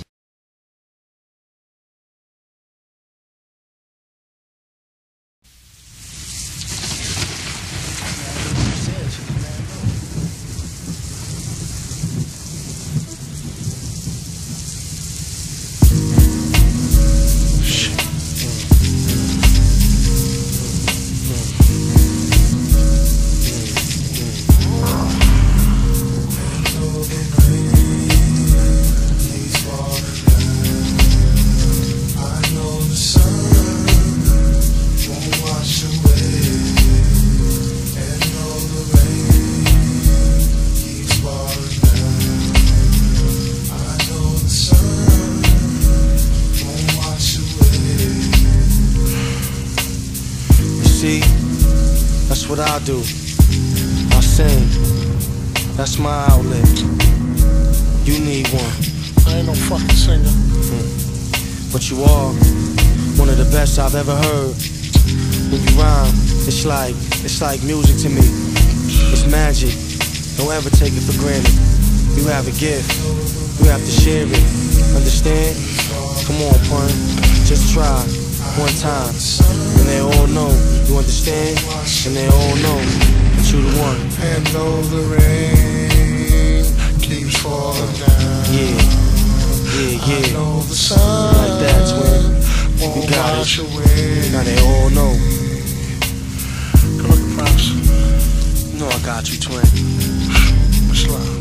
That's what I do. I sing. That's my outlet. You need one. I ain't no fucking singer. But you are one of the best I've ever heard. When you rhyme, it's like music to me. It's magic. Don't ever take it for granted. You have a gift. You have to share it. Understand? Come on, Pun. Just try one time, and they all know. You understand? And they all know that you the one. And though the rain keeps falling down. Yeah. I know the sun Like that, twin. won't You got wash it. away. Now they all know. Come on, props. You know I got you, twin. Slide.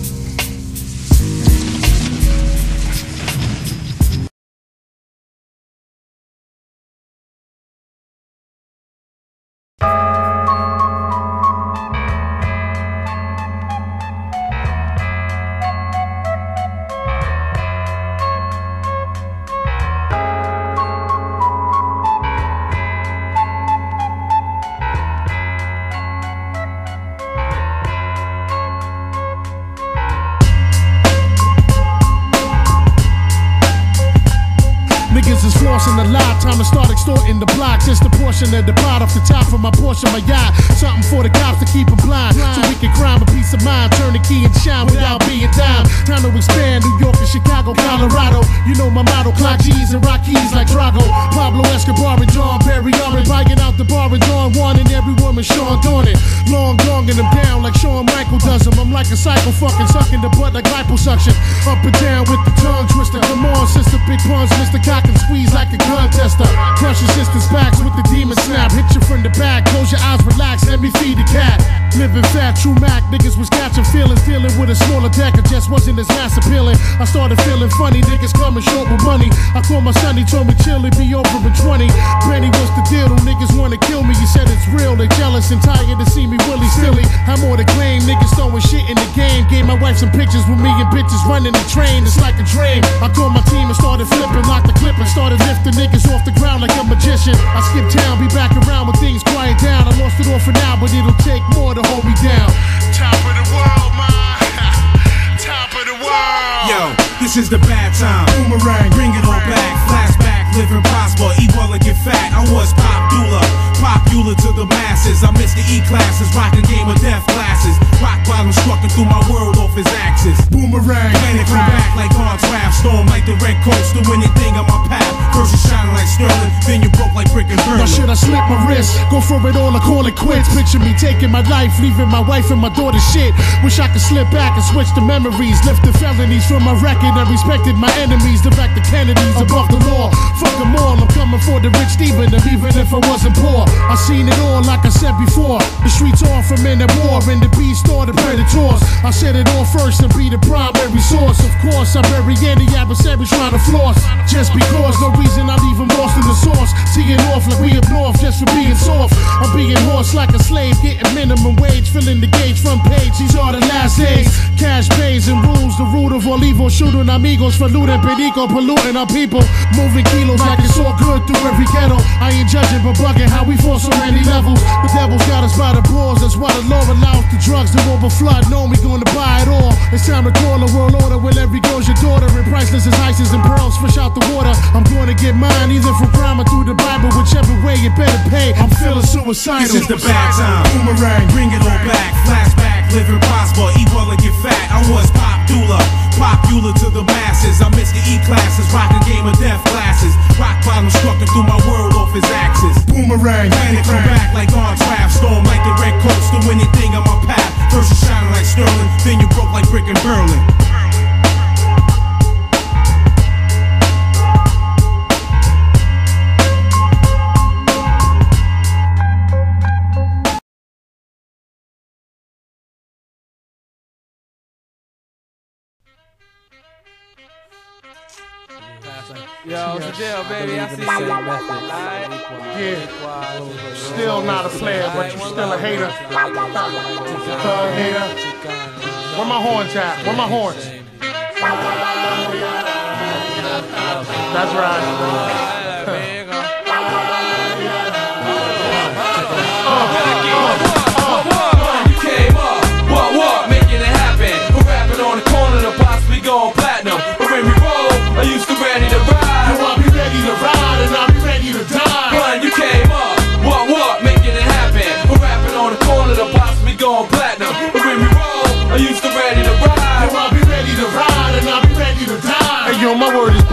Niggas is forcing the lot, time to start extorting the blocks. It's the portion of the pot off the top of my portion, my yacht. Something for the cops to keep them blind, so we can crime a peace of mind. Turn the key and shine without being dime. Time to expand, New York and Chicago, Colorado. You know my motto, clock G's and rock keys like Drago. Pablo Escobar and John Perry are buying out the bar and Dawn One and every woman Sean Dornan. Long donging them down like Shawn Michael does them. I'm like a psycho fucking sucking the butt like liposuction. Up and down with the tongue twister. Come on, sister, big puns, Mr. Cock and squeeze like a gun tester. Crush your sister's backs with the demon snap. Hit you from the back, close your eyes, relax, let me feed the cat. Living fat, true Mac, niggas was catching feelings. Dealing with a smaller deck, it just wasn't as mass appealing. I started feeling funny, niggas coming short with money. I called my son, he told me chill, it be over in 20. Benny, what's the deal? Them niggas wanna kill me. You said it's real, they jealous and tired to see me willy silly. I'm more to claim, niggas throwing shit in the game. Gave my wife some pictures with me and bitches running the train. It's like a dream. I called my team and started flipping, locked the clip and started lifting niggas off the ground like a magician. I skip town, be back around when things quiet down. I lost it all for now, but it'll take more to hold me down. Top of the world, man. Top of the world. Yo, this is the bad time. Boomerang, bring it all back. Flashback, living prosper, eat well and get fat. I was popular to the masses. I missed the E classes, rocking game of death classes. Rock bottom strucking through my world off his axis. Boomerang, planet come back like contrast. Storm like the red coast, doing anything on my path. First you shining like sterling, then you broke like brick and burn. Now should I slip my wrist? Go for it all or call it quits? Picture me taking my life, leaving my wife and my daughter shit. Wish I could slip back and switch the memories. Lift the felonies from my record and respected my enemies. Direct the Kennedys above the law. Fuck them all, I'm coming for the rich Steven. And even if I wasn't poor, I seen it all like I said before. The streets off from men at war and the beast or the predators. I said it all first and be the primary source. Of course, I bury any adversary trying to floss. Just because, no reason I'm even lost in the source. Teeing off like we up north just for being soft. I'm being horsed like a slave, getting minimum wage, filling the gauge front page. These are the last days. Cash pays and rules, the root of all evil. Shooting amigos for looting, perico, polluting our people. Moving kilos like it's all good through every ghetto. I ain't judging but bugging how we fall so many levels. The devil's got us by the balls, that's why the law allows the drugs to overflood. Know we gonna buy it all. It's time to call a world order where every girl's your daughter. And priceless as ices and pearls fresh out the water. I'm gonna get mine either from crime or through the Bible. Whichever way you better pay, I'm feeling suicidal. This is the bad time. Boomerang, bring it all back. Flashback, living prosper, eat well and get fat. I was popular to the masses. I missed the E classes, rocking game of death classes. Rock bottom strucking through my world off his axis. Boomerang, planet come back like contrast. Storm like the red coast, do anything on my path. First you shining like sterling, then you broke like brick and Berlin. Yo, it's the deal, baby. I see you. Yeah. Still not a player, but you still a hater. Hater. Where my horns at? Where my horns? That's right. You came up, what, making it happen. We're rapping on the corner to possibly go on platinum. But when we roll, I used to ready to ride. Yo, I'll be ready to ride and I'll be ready to die. Run, you came up, what, making it happen. We're rapping on the corner to possibly go on platinum. But when we roll, I used to ready to ride. Yo, I'll be ready to ride and I'll be ready to die. Hey yo, my word is born long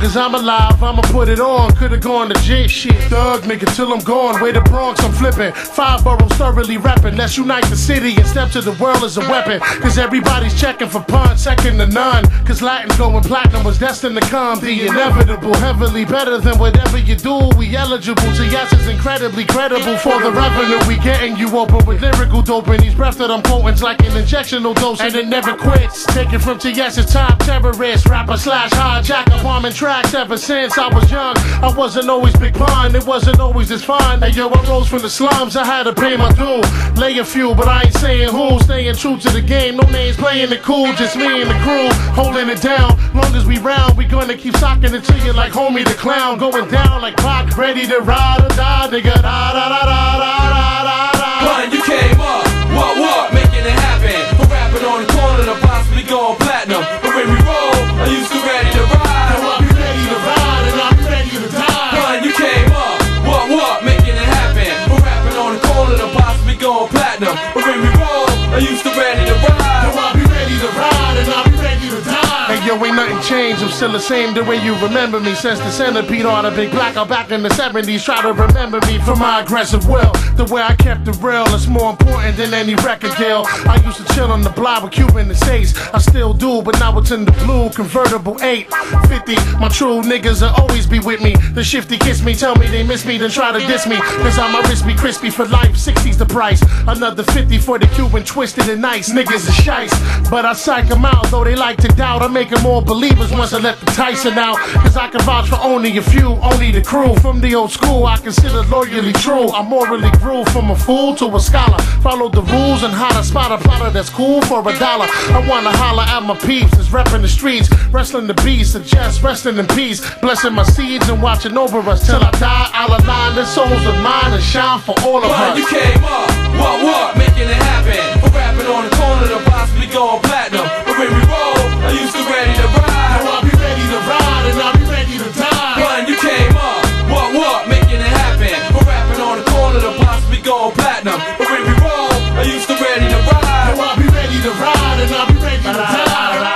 long as I'm alive, I'ma put it on. Could've gone to J shit, thug nigga till I'm gone. Way to Bronx, I'm flipping. 5 boroughs thoroughly reppin'. Let's unite the city and step to the world as a weapon. Cause everybody's checking for pun, second to none. Cause Latin's going platinum was destined to come. The inevitable, heavily better than whatever you do. We eligible to yes is incredibly credible. For the revenue, we getting you open with lyrical dope. And these breaths that I'm quoting's like an injectional dose. And it never quits. Taken from TS's top terrorist, rapper slash hijacker, bombing tracks ever since I was young. I wasn't always big pun, it wasn't always this fun. Hey yo, I rose from the slums, I had to pay my due. Lay a few, but I ain't saying who. Staying true to the game, no names playing it cool. Just me and the crew, holding it down. Long as we round, we gonna keep socking it to you like Homie the Clown. Going down like Pac, ready to ride or die, nigga. Da da da da da da da. Pun, you came up, what, making it happen. For rapping on the corner to possibly going platinum. But when we roll, I used to ready to ride. Now I'll be ready to ride and I'll be ready to die. Pun, you came up, what, making it happen. For rapping on the corner to possibly going platinum. But when we roll, I used to ready to ride. Now I'll be ready to ride and I'll be ready to die. Hey yo, ain't nothing changed, I'm still the same the way you remember me. Since the centipede on a big black out back in the 70s. Try to remember me for my aggressive will. The way I kept it real is more important than any record deal. I used to chill on the block with Cuban estates. I still do, but now it's in the blue convertible 850. My true niggas will always be with me. The shifty kiss me, tell me they miss me, then try to diss me. Cause I'ma wrist be crispy for life, 60's the price. Another 50 for the Cuban twisted and nice. Niggas are shice, but I psych them out, though they like to doubt. I make them more believers once I let the Tyson out. Cause I can vouch for only a few, only the crew. From the old school, I consider loyally true. I morally grew from a fool to a scholar. Follow the rules and how to spot a plotter that's cool for $1. I wanna holler at my peeps that's reppin' the streets. Wrestling the beast, suggest resting in peace. Blessing my seeds and watching over us till I die. I'll align the souls of mine and shine for all of us. You came up, what, making it happen. For rapping on the corner to possibly going platinum. But when we roll, I used to ready to ride. Now I'll be ready to ride and I'll be ready to die. Pun, you came up, what, making it happen. For rapping on the corner to possibly going platinum. But when we roll, I used to ready to ride. Now I'll be ready to ride and I'll be ready to die.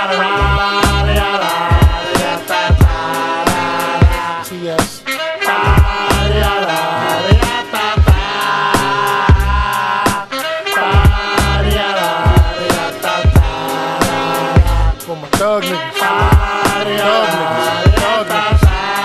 Yes. For my thug niggas. Thug niggas. Thug niggas.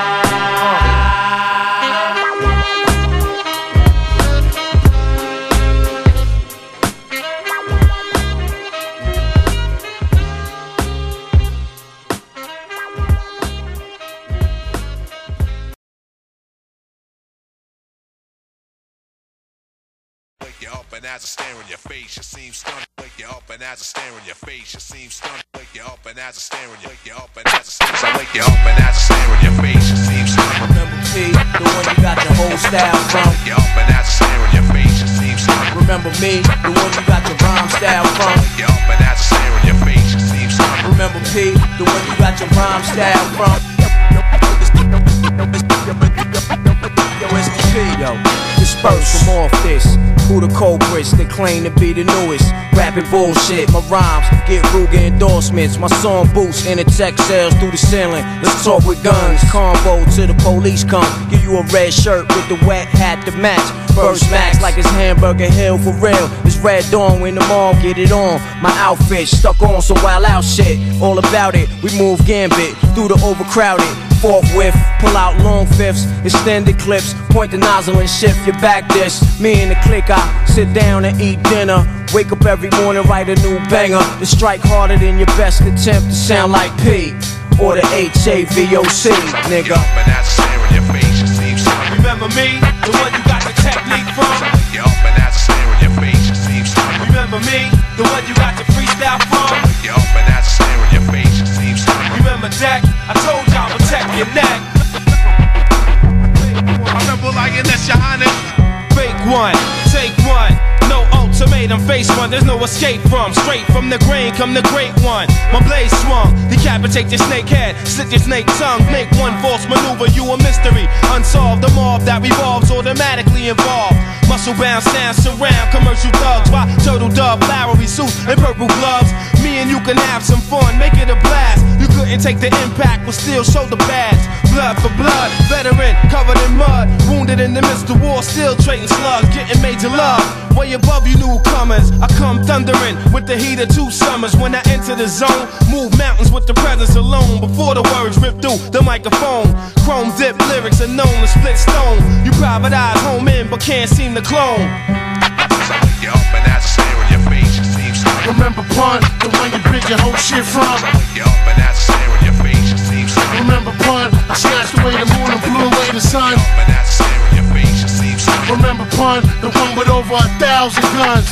Wake you up and as I stare in your face, you seem stunning. Wake you up and as I stare in your face, you seem stunning. Wake you up and as I stare in your, wake you up and as I stare. So wake you up and as I stare in your face, you seem stunning. Remember P, the one you got the whole style from. Wake you up and as I stare in your face, you seem stunning. Remember me, the one you got your rhyme style from. Wake you up and as I stare in your face, you seem stunning. Remember P, the one you got your rhyme style from. Yo, it's the P, yo. Disperse from off this. Who the culprits that claim to be the newest? Rapping bullshit, my rhymes get Ruger endorsements. My song boosts in the tech sales through the ceiling. Let's talk with guns, combo till the police come. Give you a red shirt with the wet hat to match. First max like it's Hamburger Hill for real. It's Red Dawn when the mall get it on. My outfit stuck on some wild out shit. All about it, we move gambit through the overcrowded. Forthwith, pull out long fifths, extended clips, point the nozzle and shift your back dish. Me and the clique, I sit down and eat dinner. Wake up every morning, write a new banger. To strike harder than your best attempt to sound like P or the HAVOC, nigga. Remember me, the one you got the technique from. Remember me, the one you got the freestyle from. Remember that, I told y'all protect your neck. I remember like that's your highness. Fake one, take one, no ultimatum. made him face one, there's no escape from. Straight from the grain come the great one. My blade swung, decapitate your snake head, slit your snake tongue, make one false maneuver, you a mystery. Unsolved, the mob that revolves automatically involved. Muscle bound sound surround commercial thugs. Why turtle dove, flowery suits, and purple gloves. Me and you can have some fun, make it a blast. You couldn't take the impact, but still show the badge. Blood for blood, veteran, covered in mud. Wounded in the midst of war, still trading slugs, getting major love. Way above you newcomers, I come thundering with the heat of 2 summers. When I enter the zone, move mountains with the presence alone. Before the words rip through the microphone, chrome dip lyrics are known to split stone. You private eyes home in, but can't seem to clone. You up and as I stare in your face, it seems funny. Remember pun, the one you built your whole shit from. You up and as I stare in your face, it seems funny. Remember pun, I snatched away the moon and blew away the sun. You up and as I stare in your face, it seems funny. Remember pun, the one with over 1,000 guns.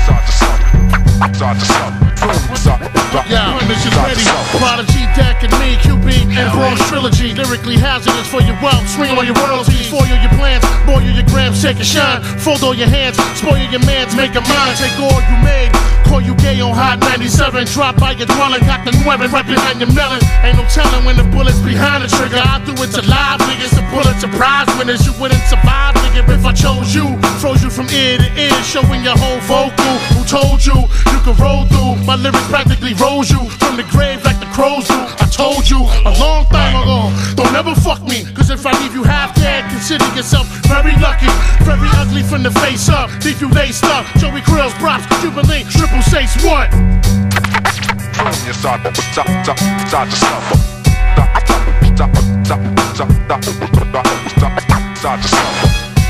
Yeah, this is ready. Prodigy, Deck, and me, QB, and Bronx Trilogy. Lyrically hazardous for your wealth. Swing on your royalties, foil your plans, boil your grams, take a shine. Fold all your hands, spoil your mans, make a mind. Take all you made, call you gay on Hot 97. Drop by your dwelling, got the 9 right behind your melon. Ain't no telling when the bullet's behind the trigger. I do it to live niggas, the Pulitzer Prize winners. You wouldn't survive, nigga, if I chose you. Froze you from ear to ear, showing your whole vocal. Who told you you could roll through? My lyrics practically rose you from the grave like the crows do. I told you a long time ago, don't ever fuck me, cause if I leave you half dead, consider yourself very lucky. Very ugly from the face up, leave you laced up. Joey Krills, props, Cuban Link, Triple Six, what? You start to suffer. Start to suffer.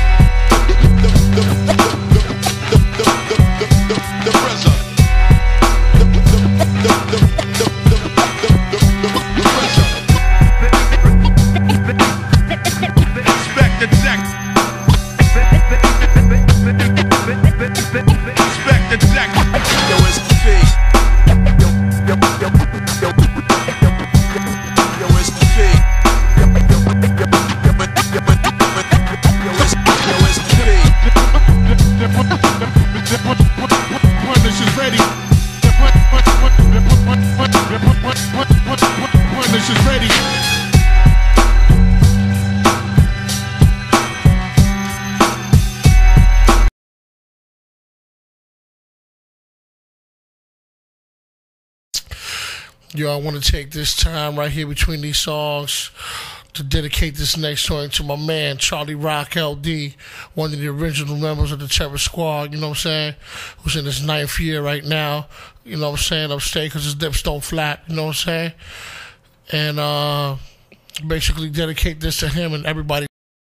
Yo, I want to take this time right here between these songs to dedicate this next song to my man, Charlie Rock LD, one of the original members of the Terror Squad, you know what I'm saying, who's in his 9th year right now, you know what I'm saying, upstate because his lips don't flap, you know what I'm saying, and basically dedicate this to him and everybody.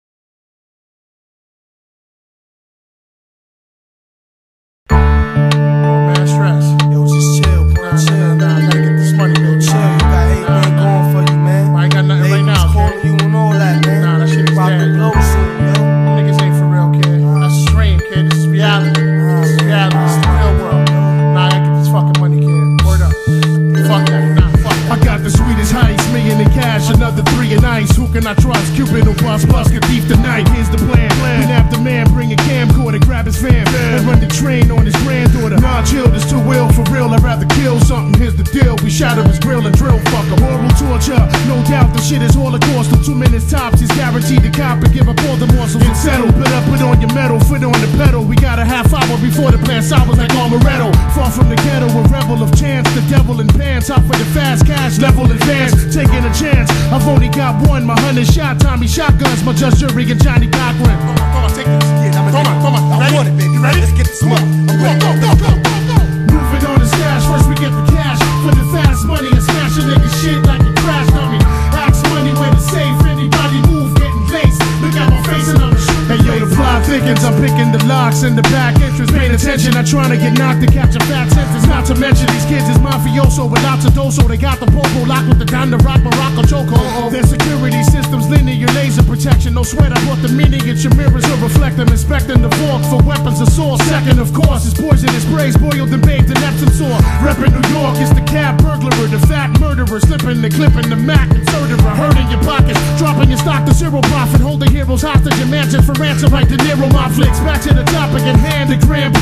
I trust Cupid or bust get beef tonight. Here's the plan. Kidnap the man, bring a camcorder, grab his fam, and run the train on his granddaughter. Nah, chill, this too ill for real. I'd rather kill something. Here's the deal: we shot up his grill and drill fucker. Oral torture, no doubt the shit is Holocaust. In 2 minutes tops, he's guaranteed to cop and give up all the morsels and settle. Put on your metal, foot on the pedal. We got a half hour before the plan sours like Armoretto. Far from the ghetto, a rebel of chance. The devil in pants, out for the fast cash, level advance. Taking a chance, I've only got one. My 100 shot, Tommy shotguns, my Just Jury and Johnny Cochran. Come on, take this. Yeah, come on. I want it, baby. You ready? Let's get this money. Go. Moving on the stash, first we get the cash. For the fast money and smash a nigga shit like a crash dummy. Axe money where to save anybody move, getting laced. Look at my face and I'm shooting. Hey yo, the fly thickens, I'm picking the locks in the back entrance. Paying attention, I'm trying to get knocked to catch a fat sentence. Not to mention these kids is mafioso with lots of doso. They got the popo locked with the Don the Rock, Morocco Choco. Their security systems, linear laser protection. No sweat, I brought the miniature mirrors to reflect them. Inspecting the vault for weapons assault. Second, of course, is poisonous sprays boiled and baked in Epsom sore. Reppin' New York, it's the cab burglar, the fat murderer, slipping the clip in the Mac, inserterer, hurting your pockets, dropping your stock to zero profit, holding heroes hostage in mansions for ransom like De Niro. My flicks back to the topic at hand, the grand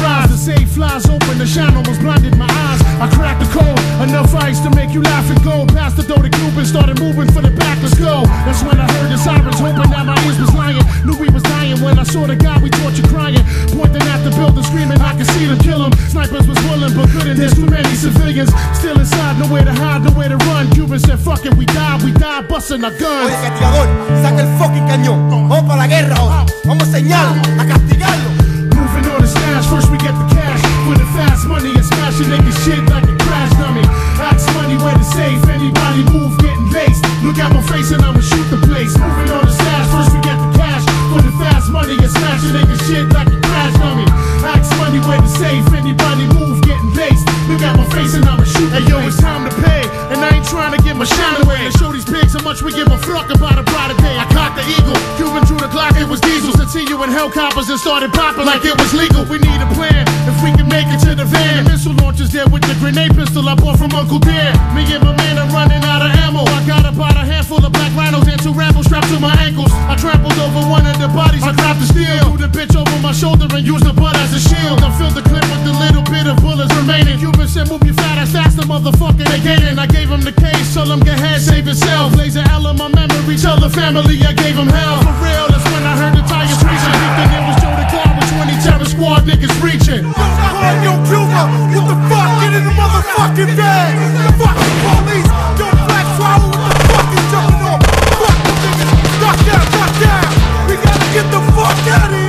rise. The save flies open, the shine almost blinded my eyes. I cracked the code, enough ice to make you laugh and go. Past the door to Cupid, started moving for the back, let's go. That's when I heard the sirens, hoping that my ears was lying. Knew we was dying when I saw the guy we tortured crying. Pointing at the building, screaming, I could see them kill him. Snipers was willing, but couldn't, there's too many civilians. Still inside, nowhere to hide, nowhere to run. Cuban said, fuck it, we die, busting our guns. Oye, castigador, saca el fucking cañón. Vamos para la guerra ahora. Vamos a enseñarlo, a castigarlo. Moving on the stash, first we get the cash. For the fast money and smashing niggas shit like a crash dummy. Axe money where to safe, anybody move getting laced. Look at my face and I'ma shoot the place. Moving on the stash, first we get the cash. For the fast money and smashing niggas shit like a crash dummy. Axe money where to safe, anybody move getting laced. Look at my face and I'ma shoot the place. Hey yo, it's time to pay, and I ain't trying to get my shine away. To show these pigs how much we give a fuck about a brighter day. I cocked the eagle, Cuban drew the Glock, it was diesels. Until you in helicopters and started popping like it was legal. We need a plan, if we can make it to the van. The missile launchers there with the grenade pistol I bought from Uncle Dare. Me and my man are running out of ammo. I got about a handful of black rhinos and 2 Rambo strapped to my ankles. I trampled over one of the bodies, I grabbed the steel. Threw the bitch over my shoulder and used the butt as a shield. I filled the clip with a little bit of bullets remaining. Cuban said, move your fat ass faster, motherfucker, they gaining. I gave him the case, tell him go ahead, save yourself. Laser L in my memory, tell the family I gave him hell. For real, that's when I heard the tires screeching. Thinking it was Joe the car with 20 terror squad niggas reaching. Yo, Cuba, get the fuck in the motherfucking bag. Fucking police, don't black swallow with the fucking jumping off. Fuck the niggas, duck down. We gotta get the fuck out of here.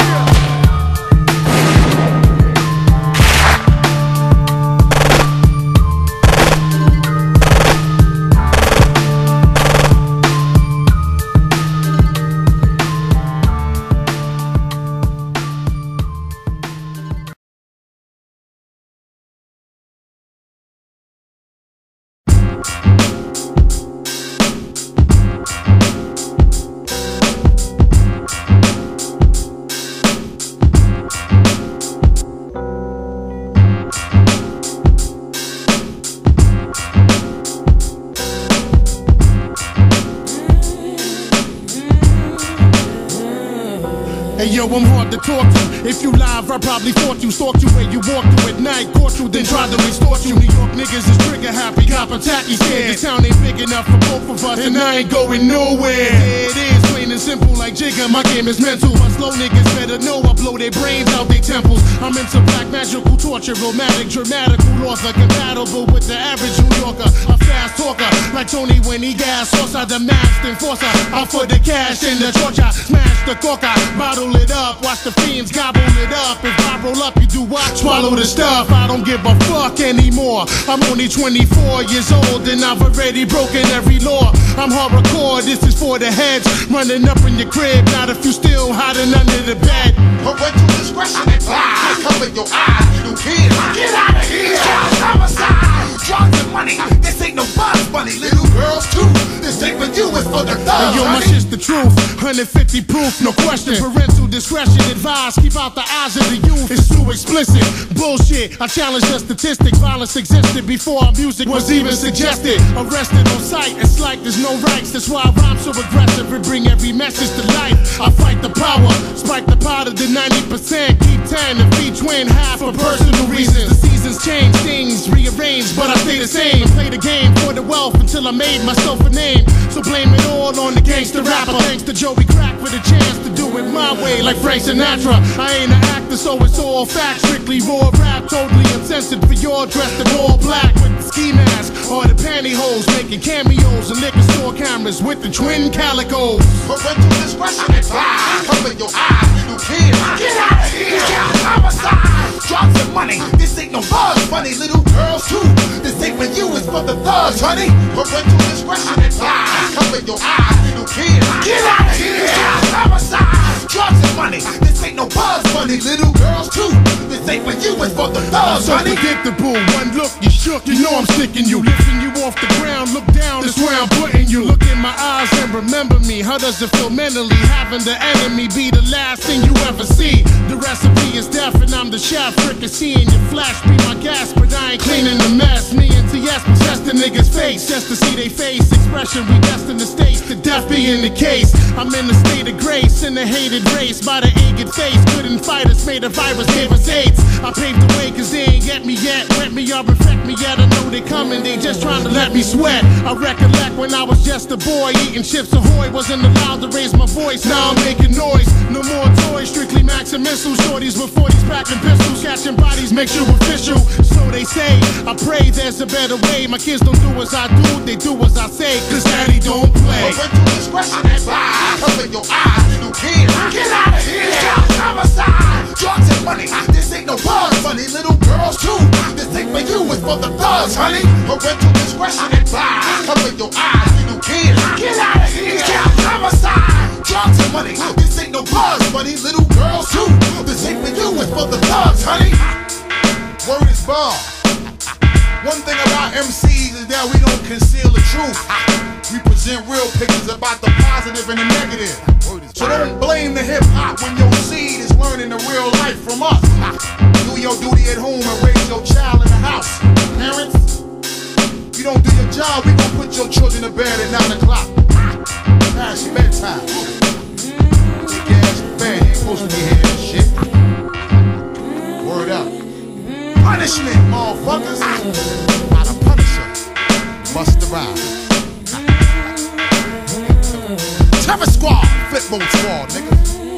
Hey yo, I'm hard to talk to. If you live, I probably fought you, stalked you where you walked through at night, caught you, then tried to extort you. New York niggas is trigger happy, cop a tacky scared. The town ain't big enough for both of us, and I ain't going nowhere. There it is, plain and simple like Jigga, my game is mental. My slow niggas better know I blow their brains out their temples. I'm into black magical torture, romantic, dramatical author, compatible with the average New Yorker. A fast talker, like Tony when he gas, outside the masked enforcer. Out for the cash and the torture, smash the coca, bottle it up, watch the fiends gobble it up. If I roll up, you do what? Swallow the stuff. I don't give a fuck anymore. I'm only 24 years old and I've already broken every law. I'm hardcore, this is for the heads. Running up in your crib, not if you still hiding under the bed. Parental discretion advised. Cover your eyes, little kids. Get out of here. Homicide, drugs and money. This ain't no buzz money. Little girls too. This ain't for you, it's for the thugs. Hey, yo, my shit's the truth. 150 proof, no question. Parental discretion advised. Keep out the eyes of the youth. It's too explicit. Bullshit. I challenge the statistics. Violence existed before our music was even suggested. Arrested on sight. It's like there's no rights. That's why I rhyme so aggressive and bring every message to life. I fight the power. Spike the pot of the 90%. Keep 10 and feed twin half for personal reasons. The seasons change, things rearrange, but I stay the same. Play the game for the wealth until I made myself a name. So blame it all on the gangster rapper. Thanks to Joey Crack for the chance to do it my way, like Frank Sinatra. I ain't an actor, so it's all fact. Strictly raw rap, totally uncensored for your dressed in all black with the ski mask or the pantyhose, making cameos and liquor store cameras with the twin calicos. Parental discretion advised. Cover your eyes, little kids. Get out of here. Homicide, drugs and money. This ain't no buzz money. Little girls too. This ain't for you, it's for the thugs, honey. Parental discretion advised. Cover your eyes, little kids. Get out of here. Homicide, drugs and money. This ain't no buzz money. Little girls too. This ain't for you, it's for the thugs, So honey. predictable, one look, you shook, you know I'm sticking you. Lifting you off the ground, look down, that's where I'm putting you. Look in my eyes and remember me. How does it feel mentally, having the enemy be the last thing you ever see? The recipe is death and I'm the chef, fricasseeing your flash, be my gas, but I ain't cleaning the mess. Me and TS possess the niggas' face, just to see they face expression, we destined the states to death being the case. I'm in the state of grace, and the hated hated race by the aged face. Couldn't fight us, made a virus, gave us AIDS. I paved the way cause they ain't get me yet. Wet me or infect me yet. I know they coming, they just trying to let me sweat. I recollect when I was just a boy, eating Chips Ahoy. Wasn't allowed to raise my voice, now I'm making noise. No more toys, strictly Max and missiles. Shorties with 40s packing pistols. Catching bodies makes you official. So they say, I pray there's a better way. My kids don't do as I do, they do as I say. Cause daddy don't play. Parental discretion advised. Open your eyes, little kid. Get out of here. Homicide. Drugs and money. This ain't no buzz, funny. Little girls too. This ain't for you, it's for the thugs, honey. Parental discretion advised. Open your eyes, little kid. Get out of here. Homicide. Drugs and money. This ain't no buzz, funny. Little girls too. This ain't for you, it's for the thugs, honey. Word is bond. One thing about MCs is that we don't conceal the truth. We present real pictures about the positive and the negative. So don't blame the hip-hop when your seed is learning the real life from us. Do your duty at home and raise your child in the house. Parents, you don't do your job, we gon' put your children to bed at 9 o'clock. Past bedtime. Big ass fan, ain't supposed to be hearing shit. Word up. Punishment, motherfuckers. Not a punisher. Busta Rhymes. Terror Squad, Flipmode Squad, nigga.